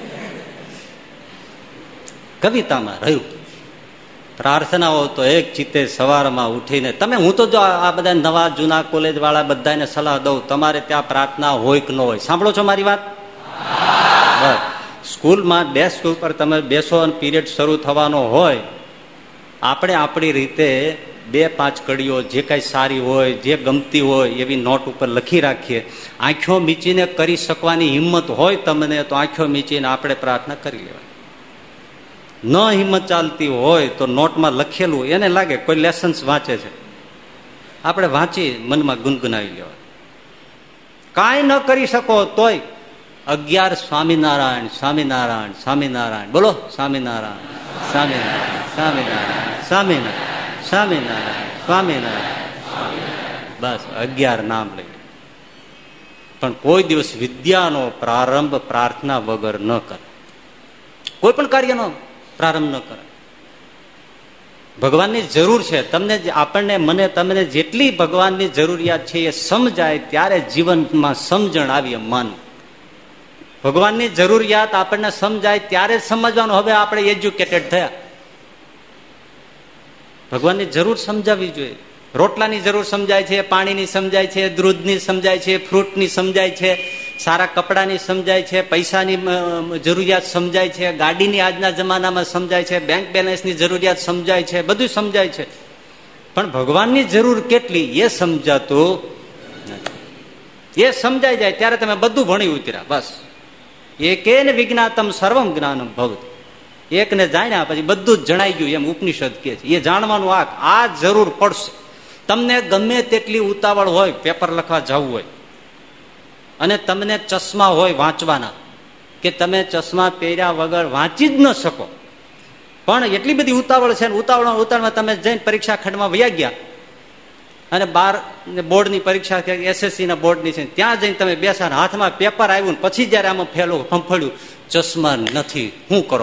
કવિતામાં રહ્યું. પ્રાર્થનાઓ તો એક ચિત્તે સવારમાં ઉઠીને તમે, હું તો જો આ બધા નવા જૂના કોલેજ વાળા બધાને સલાહ દઉં, તમારે ત્યાં પ્રાર્થના હોય કે ન હોય. સાંભળો છો મારી વાત? બસ સ્કૂલમાં ડેસ્ક ઉપર તમે બેસો અને પીરિયડ શરૂ થવાનો હોય, આપણે આપણી રીતે બે પાંચ કડીઓ જે કાંઈ સારી હોય, જે ગમતી હોય એવી નોટ ઉપર લખી રાખીએ. આંખો મીચીને કરી શકવાની હિંમત હોય તમને તો આંખો મીચીને આપણે પ્રાર્થના કરી લેવાય. ન હિંમત ચાલતી હોય તો નોટમાં લખેલું એને લાગે કોઈ લેસન્સ વાંચે છે, આપણે વાંચી મનમાં ગુનગુનાવી લેવાય. કાંઈ ન કરી શકો તોય અગિયાર સ્વામિનારાયણ સ્વામિનારાયણ સ્વામિનારાયણ બોલો. સ્વામિનારાયણ સ્વામિનારાયણ સ્વામિનારાયણ સ્વામિનારાયણ સ્વામિનારાયણ સ્વામિનારાયણ, બસ અગિયાર નામ લઈ. પણ કોઈ દિવસ વિદ્યાનો પ્રારંભ પ્રાર્થના વગર ન કરે, કોઈ પણ કાર્યનો પ્રારંભ ન કરે. ભગવાનની જરૂર છે તમને, આપણને મને તમને જેટલી ભગવાનની જરૂરિયાત છે એ સમજાય ત્યારે જીવનમાં સમજણ આવી એમ માનવું. ભગવાનની જરૂરિયાત આપણને સમજાય ત્યારે જ સમજવાનું. હવે આપણે એજ્યુકેટેડ થયા, ભગવાનની જરૂર સમજાવવી જોઈએ. રોટલાની જરૂર સમજાય છે, પાણીની સમજાય છે, દૂધની સમજાય છે, ફ્રૂટની સમજાય છે, સારા કપડાની સમજાય છે, પૈસાની જરૂરિયાત સમજાય છે, ગાડીની આજના જમાનામાં સમજાય છે, બેંક બેલેન્સની જરૂરિયાત સમજાય છે, બધું સમજાય છે. પણ ભગવાનની જરૂર કેટલી એ સમજાતું નથી. એ સમજાઈ જાય ત્યારે તમે બધું ભણી ઉતર્યા. બસ એકેન વિજ્ઞાતમ સર્વમ જ્ઞાનમ ભવત. એકને જાણ્યા પછી બધું જ જણાઈ ગયું એમ ઉપનિષદ કહે છે. એ જાણવાનું આ આ જરૂર પડશે. તમને ગમે તેટલી ઉતાવળ હોય પેપર લખવા જવું હોય અને તમને ચશ્મા હોય વાંચવાના, કે તમે ચશ્મા પહેર્યા વગર વાંચી જ ન શકો, પણ એટલી બધી ઉતાવળ છે, ઉતાવળ ઉતાવળમાં તમે જઈને પરીક્ષા ખંડમાં વયા ગયા અને બાર બોર્ડની પરીક્ષા એસએસસી ના બોર્ડની છે, ત્યાં જઈને તમે બેસા, હાથમાં પેપર આવ્યું પછી જયારે આમાં ફેલું ફંફળ્યું, ચશ્મા નથી, શું કરો?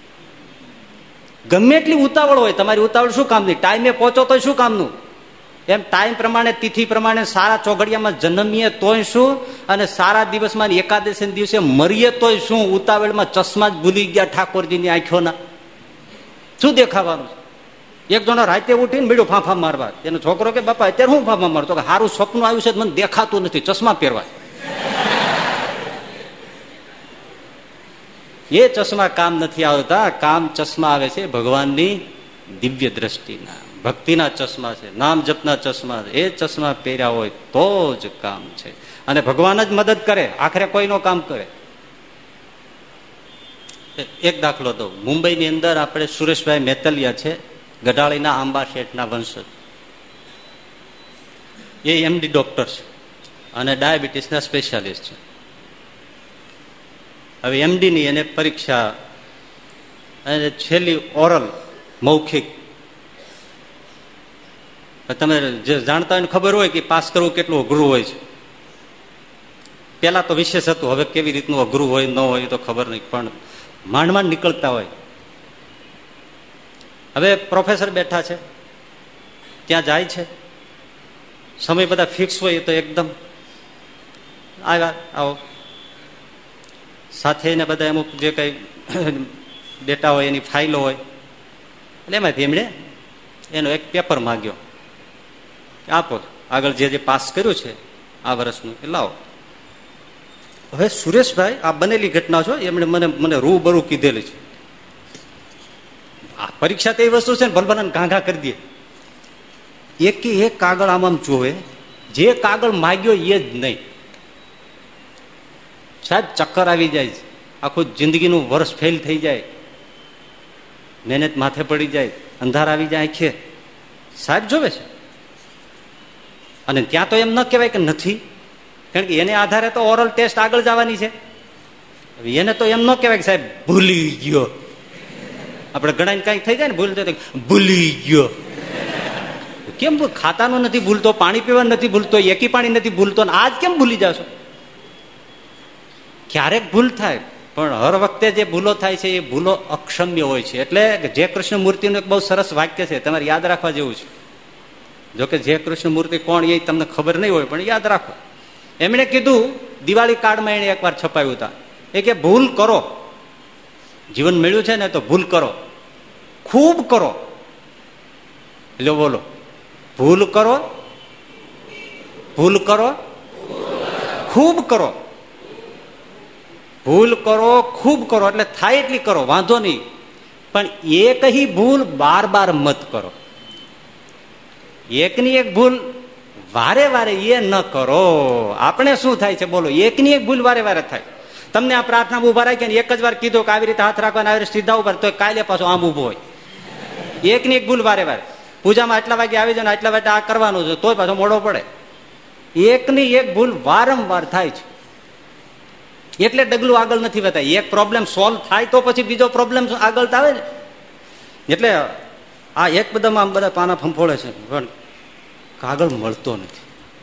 ગમે એટલી ઉતાવળ હોય, તમારી ઉતાવળ શું કામની? ટાઈમે પહોંચો તો શું કામનું? એમ ટાઈમ પ્રમાણે, તિથિ પ્રમાણે સારા ચોઘડિયામાં જન્મીએ તોય શું, અને સારા દિવસમાં એકાદશી દિવસે મરીએ તોય શું? ઉતાવળમાં ચશ્મા જ ભૂલી ગયા ઠાકોરજીની આંખોના. શું દેખાવાનું? એક જણો રાતે ઉઠીને બીડું ફાંફા મારવા, એનો છોકરો કે બાપા અત્યારે હું ફાંફા મારતો? કે સારું સપનું આવ્યું છે, મને દેખાતું નથી, ચશ્મા પહેરવા. એ ચશ્મા કામ નથી આવતા, કામ ચશ્મા આવે છે ભગવાનની દિવ્ય દ્રષ્ટિના, ભક્તિના ચશ્મા છે, નામ જપના ચશ્મા છે. એ ચશ્મા પહેર્યા હોય તો જ કામ છે, અને ભગવાન જ મદદ કરે, આખરે કોઈનો કામ કરે. એક દાખલો દઉં. મુંબઈની અંદર આપણે સુરેશભાઈ મેતલિયા છે, ગઢાળીના આંબા શેઠના વંશજ. એ એમડી ડોક્ટર છે અને ડાયાબિટીસના સ્પેશિયાલિસ્ટ છે. હવે એમડીની એને પરીક્ષા, અને છેલ્લી ઓરલ મૌખિક. તમે જે જાણતા હોય ખબર હોય કે પાસ કરવું કેટલું અઘરું હોય છે. પેલા તો વિશેષ હતું, હવે કેવી રીતનું અઘરું હોય ન હોય તો ખબર નહીં, પણ માંડ માંડ નીકળતા હોય. હવે પ્રોફેસર બેઠા છે, ત્યાં જાય છે, સમય બધા ફિક્સ હોય તો એકદમ આવ્યા, આવો. સાથે એને બધા અમુક જે કઈ ડેટા હોય, એની ફાઇલો હોય, એટલે એમાંથી એમણે એનો એક પેપર માંગ્યો, આપો આગળ જે જે પાસ કર્યું છે આ વર્ષનું એ લાવો. હવે સુરેશભાઈ, આ બનેલી ઘટના છો, એમણે મને મને રૂબરૂ કીધેલી છે. આ પરીક્ષા તો એ વસ્તુ છે ને, ભલભલાને ઘાઘા કરી દે. એક એક કાગળ આમ આમ જોવે, જે કાગળ માગ્યો એ જ નહીં. સાહેબ ચક્કર આવી જાય, આખું જિંદગીનું વર્ષ ફેલ થઈ જાય, મહેનત માથે પડી જાય, અંધાર આવી જાય આંખે. સાહેબ જોવે છે, અને ત્યાં તો એમ ન કહેવાય કે નથી, કારણ કે એને આધારે તો ઓરલ ટેસ્ટ આગળ જવાની છે. એને તો એમ ન કહેવાય કે સાહેબ ભૂલી ગયો. આપણે ઘણા કઈક થઈ જાય ને ભૂલ, ભૂલી ગયો. કેમ? ખાતાનું નથી ભૂલતો, પાણી પીવાનું નથી ભૂલતો, એકી પાણી નથી ભૂલતો, આજ કેમ ભૂલી જશો? ક્યારેક ભૂલ થાય, પણ હર વખતે જે ભૂલો થાય છે એ ભૂલો અક્ષમ્ય હોય છે. એટલે જે કૃષ્ણ મૂર્તિનું એક બહુ સરસ વાક્ય છે, તમારે યાદ રાખવા જેવું છે. જોકે જે કૃષ્ણ મૂર્તિ કોણ એ તમને ખબર નહીં હોય, પણ યાદ રાખો. એમણે કીધું, દિવાળી કાર્ડમાં એને એકવાર છપાયું હતા, એ કે ભૂલ કરો, જીવન મળ્યું છે ને તો ભૂલ કરો, ખૂબ કરો. એટલે બોલો, ભૂલ કરો, ભૂલ કરો, ખૂબ કરો. ભૂલ કરો, ખૂબ કરો, એટલે થાય એટલી કરો, વાંધો નહીં, પણ એક ही ભૂલ બાર બાર મત કરો. એકની એક ભૂલ વારે વારે એ ન કરો. આપણે શું થાય છે બોલો, એકની એક ભૂલ વારે વારે થાય. તમને આ પ્રાર્થના ઉભા રાખીને એક જ વાર કીધું કે આવી રીતે હાથ રાખવાના, આવી રીતે સીધા ઉભા, તો કાલે પાછો આમ ઉભો હોય. એકની એક ભૂલ વારે વારે. પૂજામાં આટલા વાગે આવી જાય ને આટલા વાગે આ કરવાનું છે, તોય પાછો મોડો પડે. એકની એક ભૂલ વારંવાર થાય છે, એટલે ડગલું આગળ નથી વધતા. એક પ્રોબ્લેમ સોલ્વ થાય તો પછી બીજો પ્રોબ્લેમ આગળ આવે ને. એટલે આ એક બધા આમ બધા પાના ફંફોળે છે, પણ કાગળ મળતો નથી.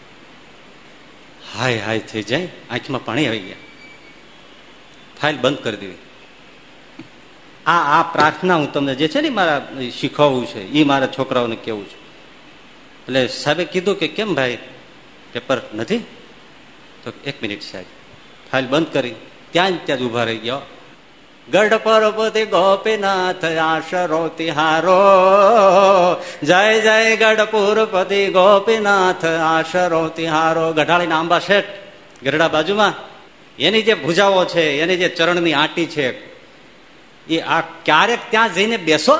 હાય હાય થઈ જાય, આંખમાં પાણી આવી ગયા, ફાઇલ બંધ કરી દેવી. આ આ પ્રાર્થના હું તમને જે છે ને મારા શીખવવું છે, એ મારા છોકરાઓને કેવું છે. એટલે સાહેબે કીધું કે કેમ ભાઈ પેપર નથી? તો એક મિનિટ સાહેબ, ફાઇલ બંધ કરી ત્યાં જ ત્યાં જ ઉભા રહી ગયા. ગઢ પરપતિ ગોપીનાથ આશરો તિહારો, જય જય ગઢપુરપતિ ગોપીનાથ આશરો તિહારો. ગઢાળીના આંબા શેઠ, ગઢડા બાજુમાં, એની જે ભુજાઓ છે, એની જે ચરણની આંટી છે, એ આ ક્યારેક ત્યાં જઈને બેસો.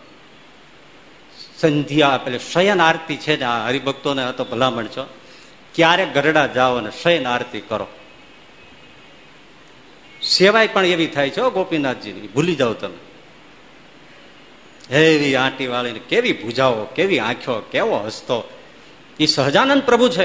સંધ્યા પેલે શયન આરતી છે ને, આ હરિભક્તોને તો ભલામણ છો, ક્યારેક ગઢડા જાઓ અને શયન આરતી કરો. સેવાય પણ એવી થાય છે ગોપીનાથજીની, ભૂલી જાઓ તમે. એવી આંટી વાળી, કેવી ભુજાઓ, કેવી આંખો, કેવો હસતો. એ સહજાનંદ પ્રભુ છે.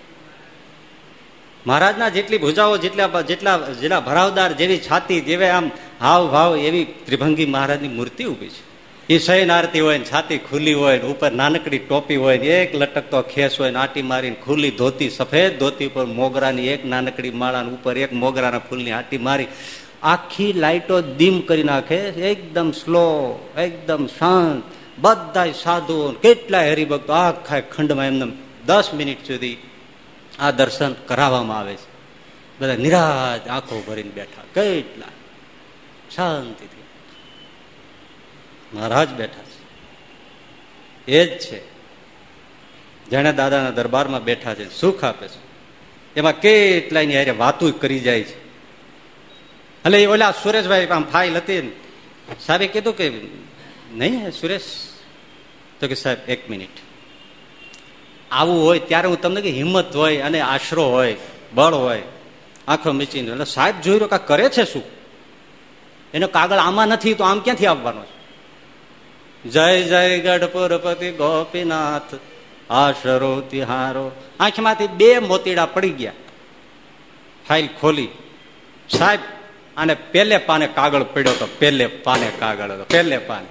મહારાજના જેટલી ભુજાઓ, જેટલા જેટલા જેટલા ભરાવદાર, જેવી છાતી, જેવે આમ હાવ ભાવ, એવી ત્રિભંગી મહારાજની મૂર્તિ ઉભી છે. એ શયન આરતી હોય ને છાતી ખુલ્લી હોય ને ઉપર નાનકડી ટોપી હોય ને એક લટકતો ખેસ હોય ને આટી મારીને ખુલ્લી ધોતી, સફેદ ધોતી પર મોગરાની એક નાનકડી માળા ઉપર એક મોગરાના ફૂલની આટી મારી આખી લાઈટો ડીમ કરી નાખે, એકદમ સ્લો, એકદમ શાંત. બધા સાધુ કેટલાય હરિભક્તો આખા ખંડમાં એમને દસ મિનિટ સુધી આ દર્શન કરાવવામાં આવે છે. બધા નિરાજ આંખો ભરીને બેઠા, કેટલા શાંતિથી મહારાજ બેઠા છે. એ જ છે જેને દાદાના દરબારમાં બેઠા છે, સુખ આપે છે. એમાં કેટલાયની હારે વાતું કરી જાય છે. એટલે ઓલા સુરેશભાઈ આમ ફાઇલ હતી ને, સાહેબે કીધું કે નહીં સુરેશ, તો કે સાહેબ એક મિનિટ, આવું હોય ત્યારે હું તમને કે હિંમત હોય અને આશરો હોય, બળ હોય, આંખો મીચીને. એટલે સાહેબ જોઈ રહ્યો કે કરે છે શું, એનો કાગળ આમાં નથી તો આમ ક્યાંથી આવવાનો છે? જય જય ગઢપુરપતિ ગોપીનાથ આશરો તિહારો. આંખમાંથી બે મોતીડા પડી ગયા. ફાઇલ ખોલી, સાહેબ અને પેલે પાને કાગળ પડ્યો તો, પેલે પાને કાગળ હતો, પેલે પાને.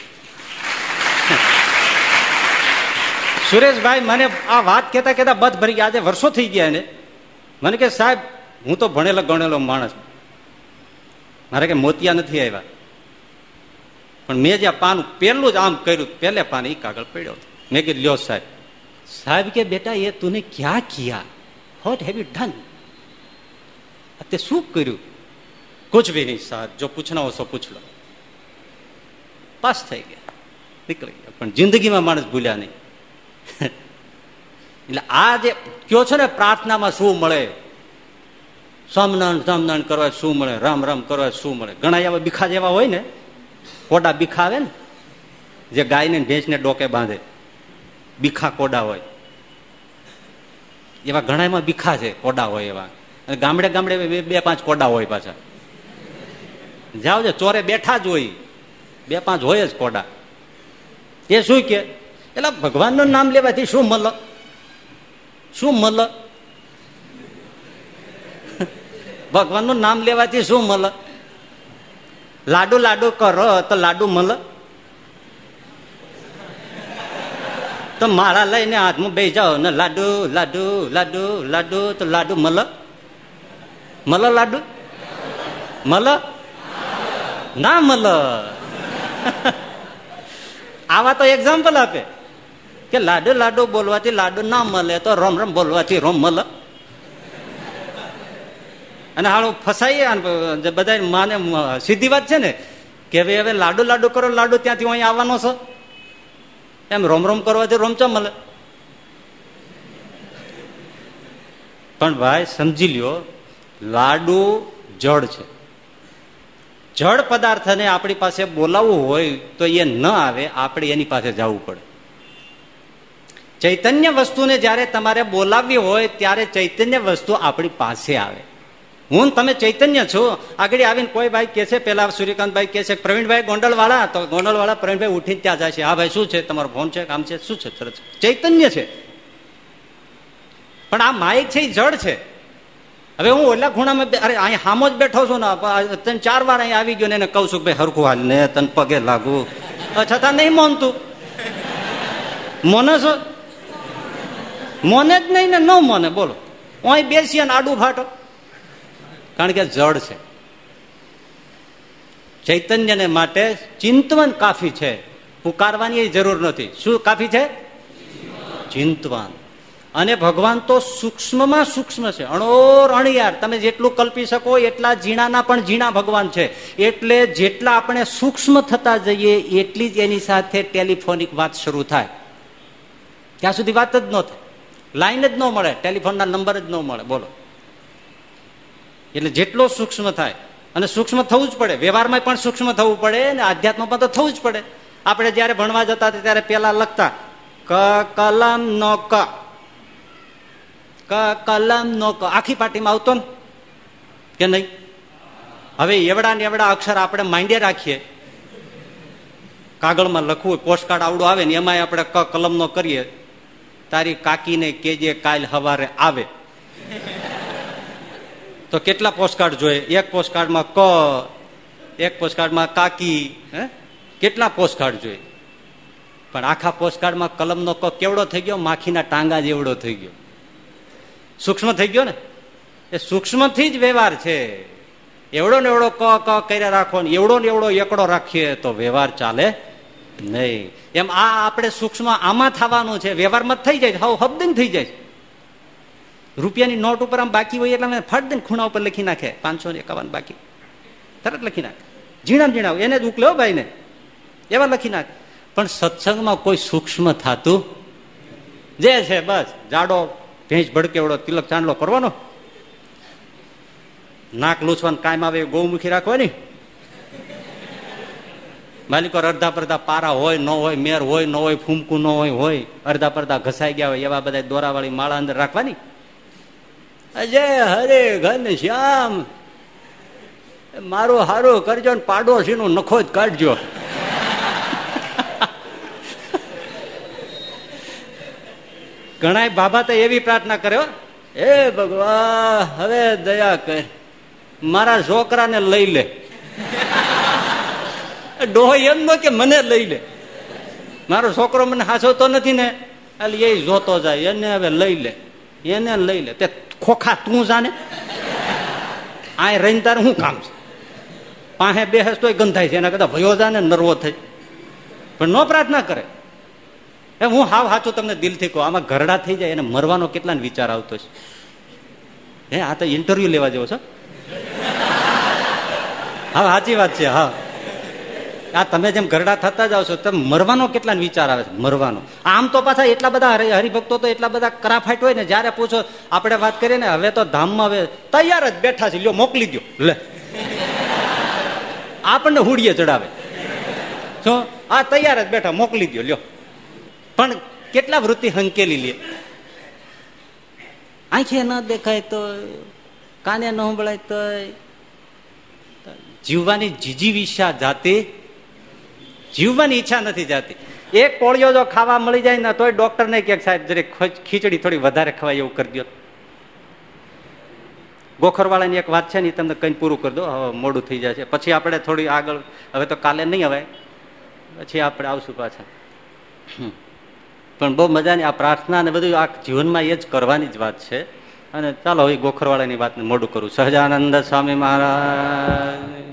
સુરેશભાઈ મને આ વાત કહેતા કહેતા બધ ભરી ગયા. આજે વર્ષો થઈ ગયા એને. મને કે સાહેબ હું તો ભણેલો ગણેલો માણસ, મારે કે મોતિયા નથી આવ્યા, પણ મેં જ્યાં પાનું પેલું જ આમ કર્યું, પેલે પાને એ કાગળ પડ્યો. મેં કીધું લ્યો સાહેબ. સાહેબ કે બેટા એ તુને ક્યાં કિયા, વોટ હેવ યુ ડન? તે શું કર્યું? કુછ ભી નહીં સાહેબ, જો પૂછના હો સો પૂછ લો. પાસ થઈ ગયા, નીકળી ગયા. પણ જિંદગીમાં માણસ ભૂલ્યા નહીં. એટલે આ જે કયો છો ને પ્રાર્થનામાં શું મળે, સ્વામિનારાયણ સ્વામિનારાયણ કરવા શું મળે, રામ રામ કરવા શું મળે. ઘણા એવા બીખા જેવા હોય ને, કોડા બીખા આવે ને, જે ગાયને ભેંસને ડોકે બાંધે, બીખા કોડા હોય એવા ઘણા એમાં બીખા છે, કોડા હોય એવા. અને ગામડે ગામડે બે પાંચ કોડા હોય પાછા. જાઓ જે ચોરે બેઠા જ હોય, બે પાંચ હોય જ કોડા. એ શું કે એટલે ભગવાનનું નામ લેવાથી શું મલ, શું મલ, ભગવાનનું નામ લેવાથી શું મલ? લાડુ લાડુ કરો તો લાડુ મલ, તો માળા લઈને હાથમાં બેસી જાઓ ને લાડુ લાડુ લાડુ લાડુ તો લાડુ મલ, મલ લાડુ મલ ના મલ. આવા તો એક્ઝામ્પલ આપે કે લાડુ લાડુ બોલવાથી લાડુ ના મળે તો રોમ રોમ બોલવાથી રોમ મળે. અને હાલું ફસાઈએ બધા માને સીધી વાત છે ને કે ભાઈ હવે લાડુ લાડુ કરો, લાડુ ત્યાંથી અહીં આવવાનો છો, એમ રોમ રોમ કરવાથી રોમચા મળે. પણ ભાઈ સમજી લ્યો, લાડુ જળ છે. જળ પદાર્થને આપણી પાસે બોલાવવું હોય તો એ ન આવે, આપણે એની પાસે જવું પડે. ચૈતન્ય વસ્તુને જયારે તમારે બોલાવવી હોય ત્યારે ચૈતન્ય વસ્તુ આપણી પાસે આવે. હું તમે ચૈતન્ય છો, આગળ આવીને કોઈ ભાઈ કે છે, પેલા સૂર્યકાંતભાઈ કે છે પ્રવીણભાઈ ગોંડલ વાળા, તો ગોંડલ વાળા પ્રવીણભાઈ ઉઠીને ત્યાં જાય છે, હા ભાઈ શું છે તમારો ફોન છે, કામ છે, શું છે? સરસ, ચૈતન્ય છે. પણ આ માઇક છે એ જળ છે. હવે હું ઓલા ખૂણામાં અરે અહીંયા હામો જ બેઠો છું ને, તને ચાર વાર અહીંયા આવી ગયો ને એને કહું છું ભાઈ હરખું હાલ ને, તને પગે લાગુ, છતાં નહીં મોનતું. મોને છો? મોને જ નહીં ને, ન મોને બોલો. અહીં બેસી ને આડું ફાટો, કારણ કે જળ છે. ચૈતન્યને માટે ચિંતવન કાફી છે, પુકારવાની જરૂર નથી. શું કાફી છે? ચિંતવન. અને ભગવાન તો સૂક્ષ્મમાં સૂક્ષ્મ છે, અણોર અણિયાર. તમે જેટલું કલ્પી શકો એટલા ઝીણાના પણ ઝીણા ભગવાન છે. એટલે જેટલા આપણે સૂક્ષ્મ થતા જઈએ એટલી જ એની સાથે ટેલિફોનિક વાત શરૂ થાય. ત્યાં સુધી વાત જ ન થાય, લાઈન જ ન મળે, ટેલિફોનના નંબર જ ન મળે. બોલો. એટલે જેટલો સૂક્ષ્મ થાય, અને સૂક્ષ્મ થવું જ પડે, વ્યવહારમાં પણ સૂક્ષ્મ થવું પડે અને આધ્યાત્મમાં તો થવું જ પડે. આપણે જયારે ભણવા જતા હતા ત્યારે પેલા લખતા ક કલમ નો ક, ક કલમ નો ક, આખી પાટીમાં આવતો ને કે નહીં? હવે એવડા ને એવડા અક્ષર આપણે માંડે રાખીએ, કાગળમાં લખવું હોય, પોસ્ટકાર્ડ આવડું આવે ને એમાં આપણે ક કલમ નો કરીએ, તારી કાકીને કેજે કાલ હવારે આવે, તો કેટલા પોસ્ટકાર્ડ જોઈએ? એક પોસ્ટકાર્ડમાં ક, એક પોસ્ટકાર્ડમાં કાકી, હે કેટલા પોસ્ટકાર્ડ જોઈએ, પણ આખા પોસ્ટકાર્ડમાં કલમનો ક કેવડો થઈ ગયો, માખીના ટાંગા જેવડો થઈ ગયો, સૂક્ષ્મ થઈ ગયો ને. એ સૂક્ષ્મથી જ વ્યવહાર છે. એવડો ને એવડો ક ક કર્યા રાખો ને એવડો ને એવડો એકડો રાખીએ તો વ્યવહાર ચાલે નહીં. એમ આ આપણે સૂક્ષ્મ આમાં થવાનું છે, વ્યવહારમાં થઈ જાય, હાવ હબદન થઈ જાય. રૂપિયાની નોટ ઉપર આમ બાકી હોય એટલે ફટ દઈને ખૂણા ઉપર લખી નાખે પાંચસો ને એકાવન બાકી, તરત લખી નાખે. ઝીણા ઝીણા એને જ ઉકલ્યો ભાઈ ને એવા લખી નાખે. પણ સત્સંગમાં કોઈ સૂક્ષ્મ થતું જે છે બસ જાડો ભેંસ ભડકેવડો તિલક ચાંદલો કરવાનો, નાક લૂછવાનું કાયમ આવે ગૌમુખી રાખવાની, માલિકો અડધા પડધા પારા હોય ન હોય, મેર હોય ન હોય, ફૂમકું ન હોય હોય, અડધા પડધા ઘસાઈ ગયા હોય એવા બધા દોરાવાળી માળા અંદર રાખવાની. અજય હરે ઘન શ્યામ મારું હારું કરજો ને પાડોશી નું નખો જ કાઢજો. ઘણા બાબા તો એવી પ્રાર્થના કર્યો, હે ભગવાન હવે દયા કર, મારા છોકરાને લઈ લે. ડોહો એમ નો કે મને લઈ લે, મારો છોકરો મને હાચવતો નથી ને એટલે એ જોતો જાય, એને હવે લઈ લે, એને લઈ લે. તે ખોખા તું જાને આ રહીને તારે શું કામ છે, પાસે બેહસ તોય ગંધાય છે, એના કરતા ભયો જાને નર્વો થઈ. પણ નો પ્રાર્થના કરે. એ હું હાવ સાચું તમને દિલથી કહું, આમાં ઘરડા થઈ જાય એને મરવાનો કેટલા વિચાર આવતો છે. હે આ તો ઇન્ટરવ્યુ લેવા જેવો છો. હા સાચી વાત છે. હા આ તમે જેમ ઘરડા થતા જાવ છો તમે મરવાનો કેટલા વિચાર આવે છે, મરવાનો. આમ તો પાછા એટલા બધા હરિભક્તો તો એટલા બધા કરાફાટ હોય ને, જયારે પૂછો આપણે વાત કરીએ ને હવે તો ધામમાં હવે તૈયાર જ બેઠા છે, લ્યો મોકલી દો લે, આપણને હુડીએ ચડાવે શું, આ તૈયાર જ બેઠા મોકલી દો લ્યો. પણ કેટલા વૃત્તિ હંકેલી લે, આંખે ન દેખાય તો, કાને ન સંભળાય તો, જીવવાની જીજીવિષા જાતી, જીવવાની ઈચ્છા નથી જાતી. એક કોળિયો જો ખાવા મળી જાય ને તોય ડોક્ટર ને કે સાહેબ જરી ખીચડી થોડી વધારે ખવાય એવું કરી દો. ગોખરવાળાની એક વાત છે ને તમને કઈ પૂરું કરી દો, હવે મોડું થઈ જાય છે, પછી આપણે થોડી આગળ, હવે તો કાલે નહીં હવે પછી આપણે આવશું પાછા. પણ બહુ મજાની આ પ્રાર્થના ને બધું આ જીવનમાં એ જ કરવાની જ વાત છે. અને ચાલો હવે ગોખરવાળાની વાતને મોડું કરું. સહજાનંદ સ્વામી મહારાજ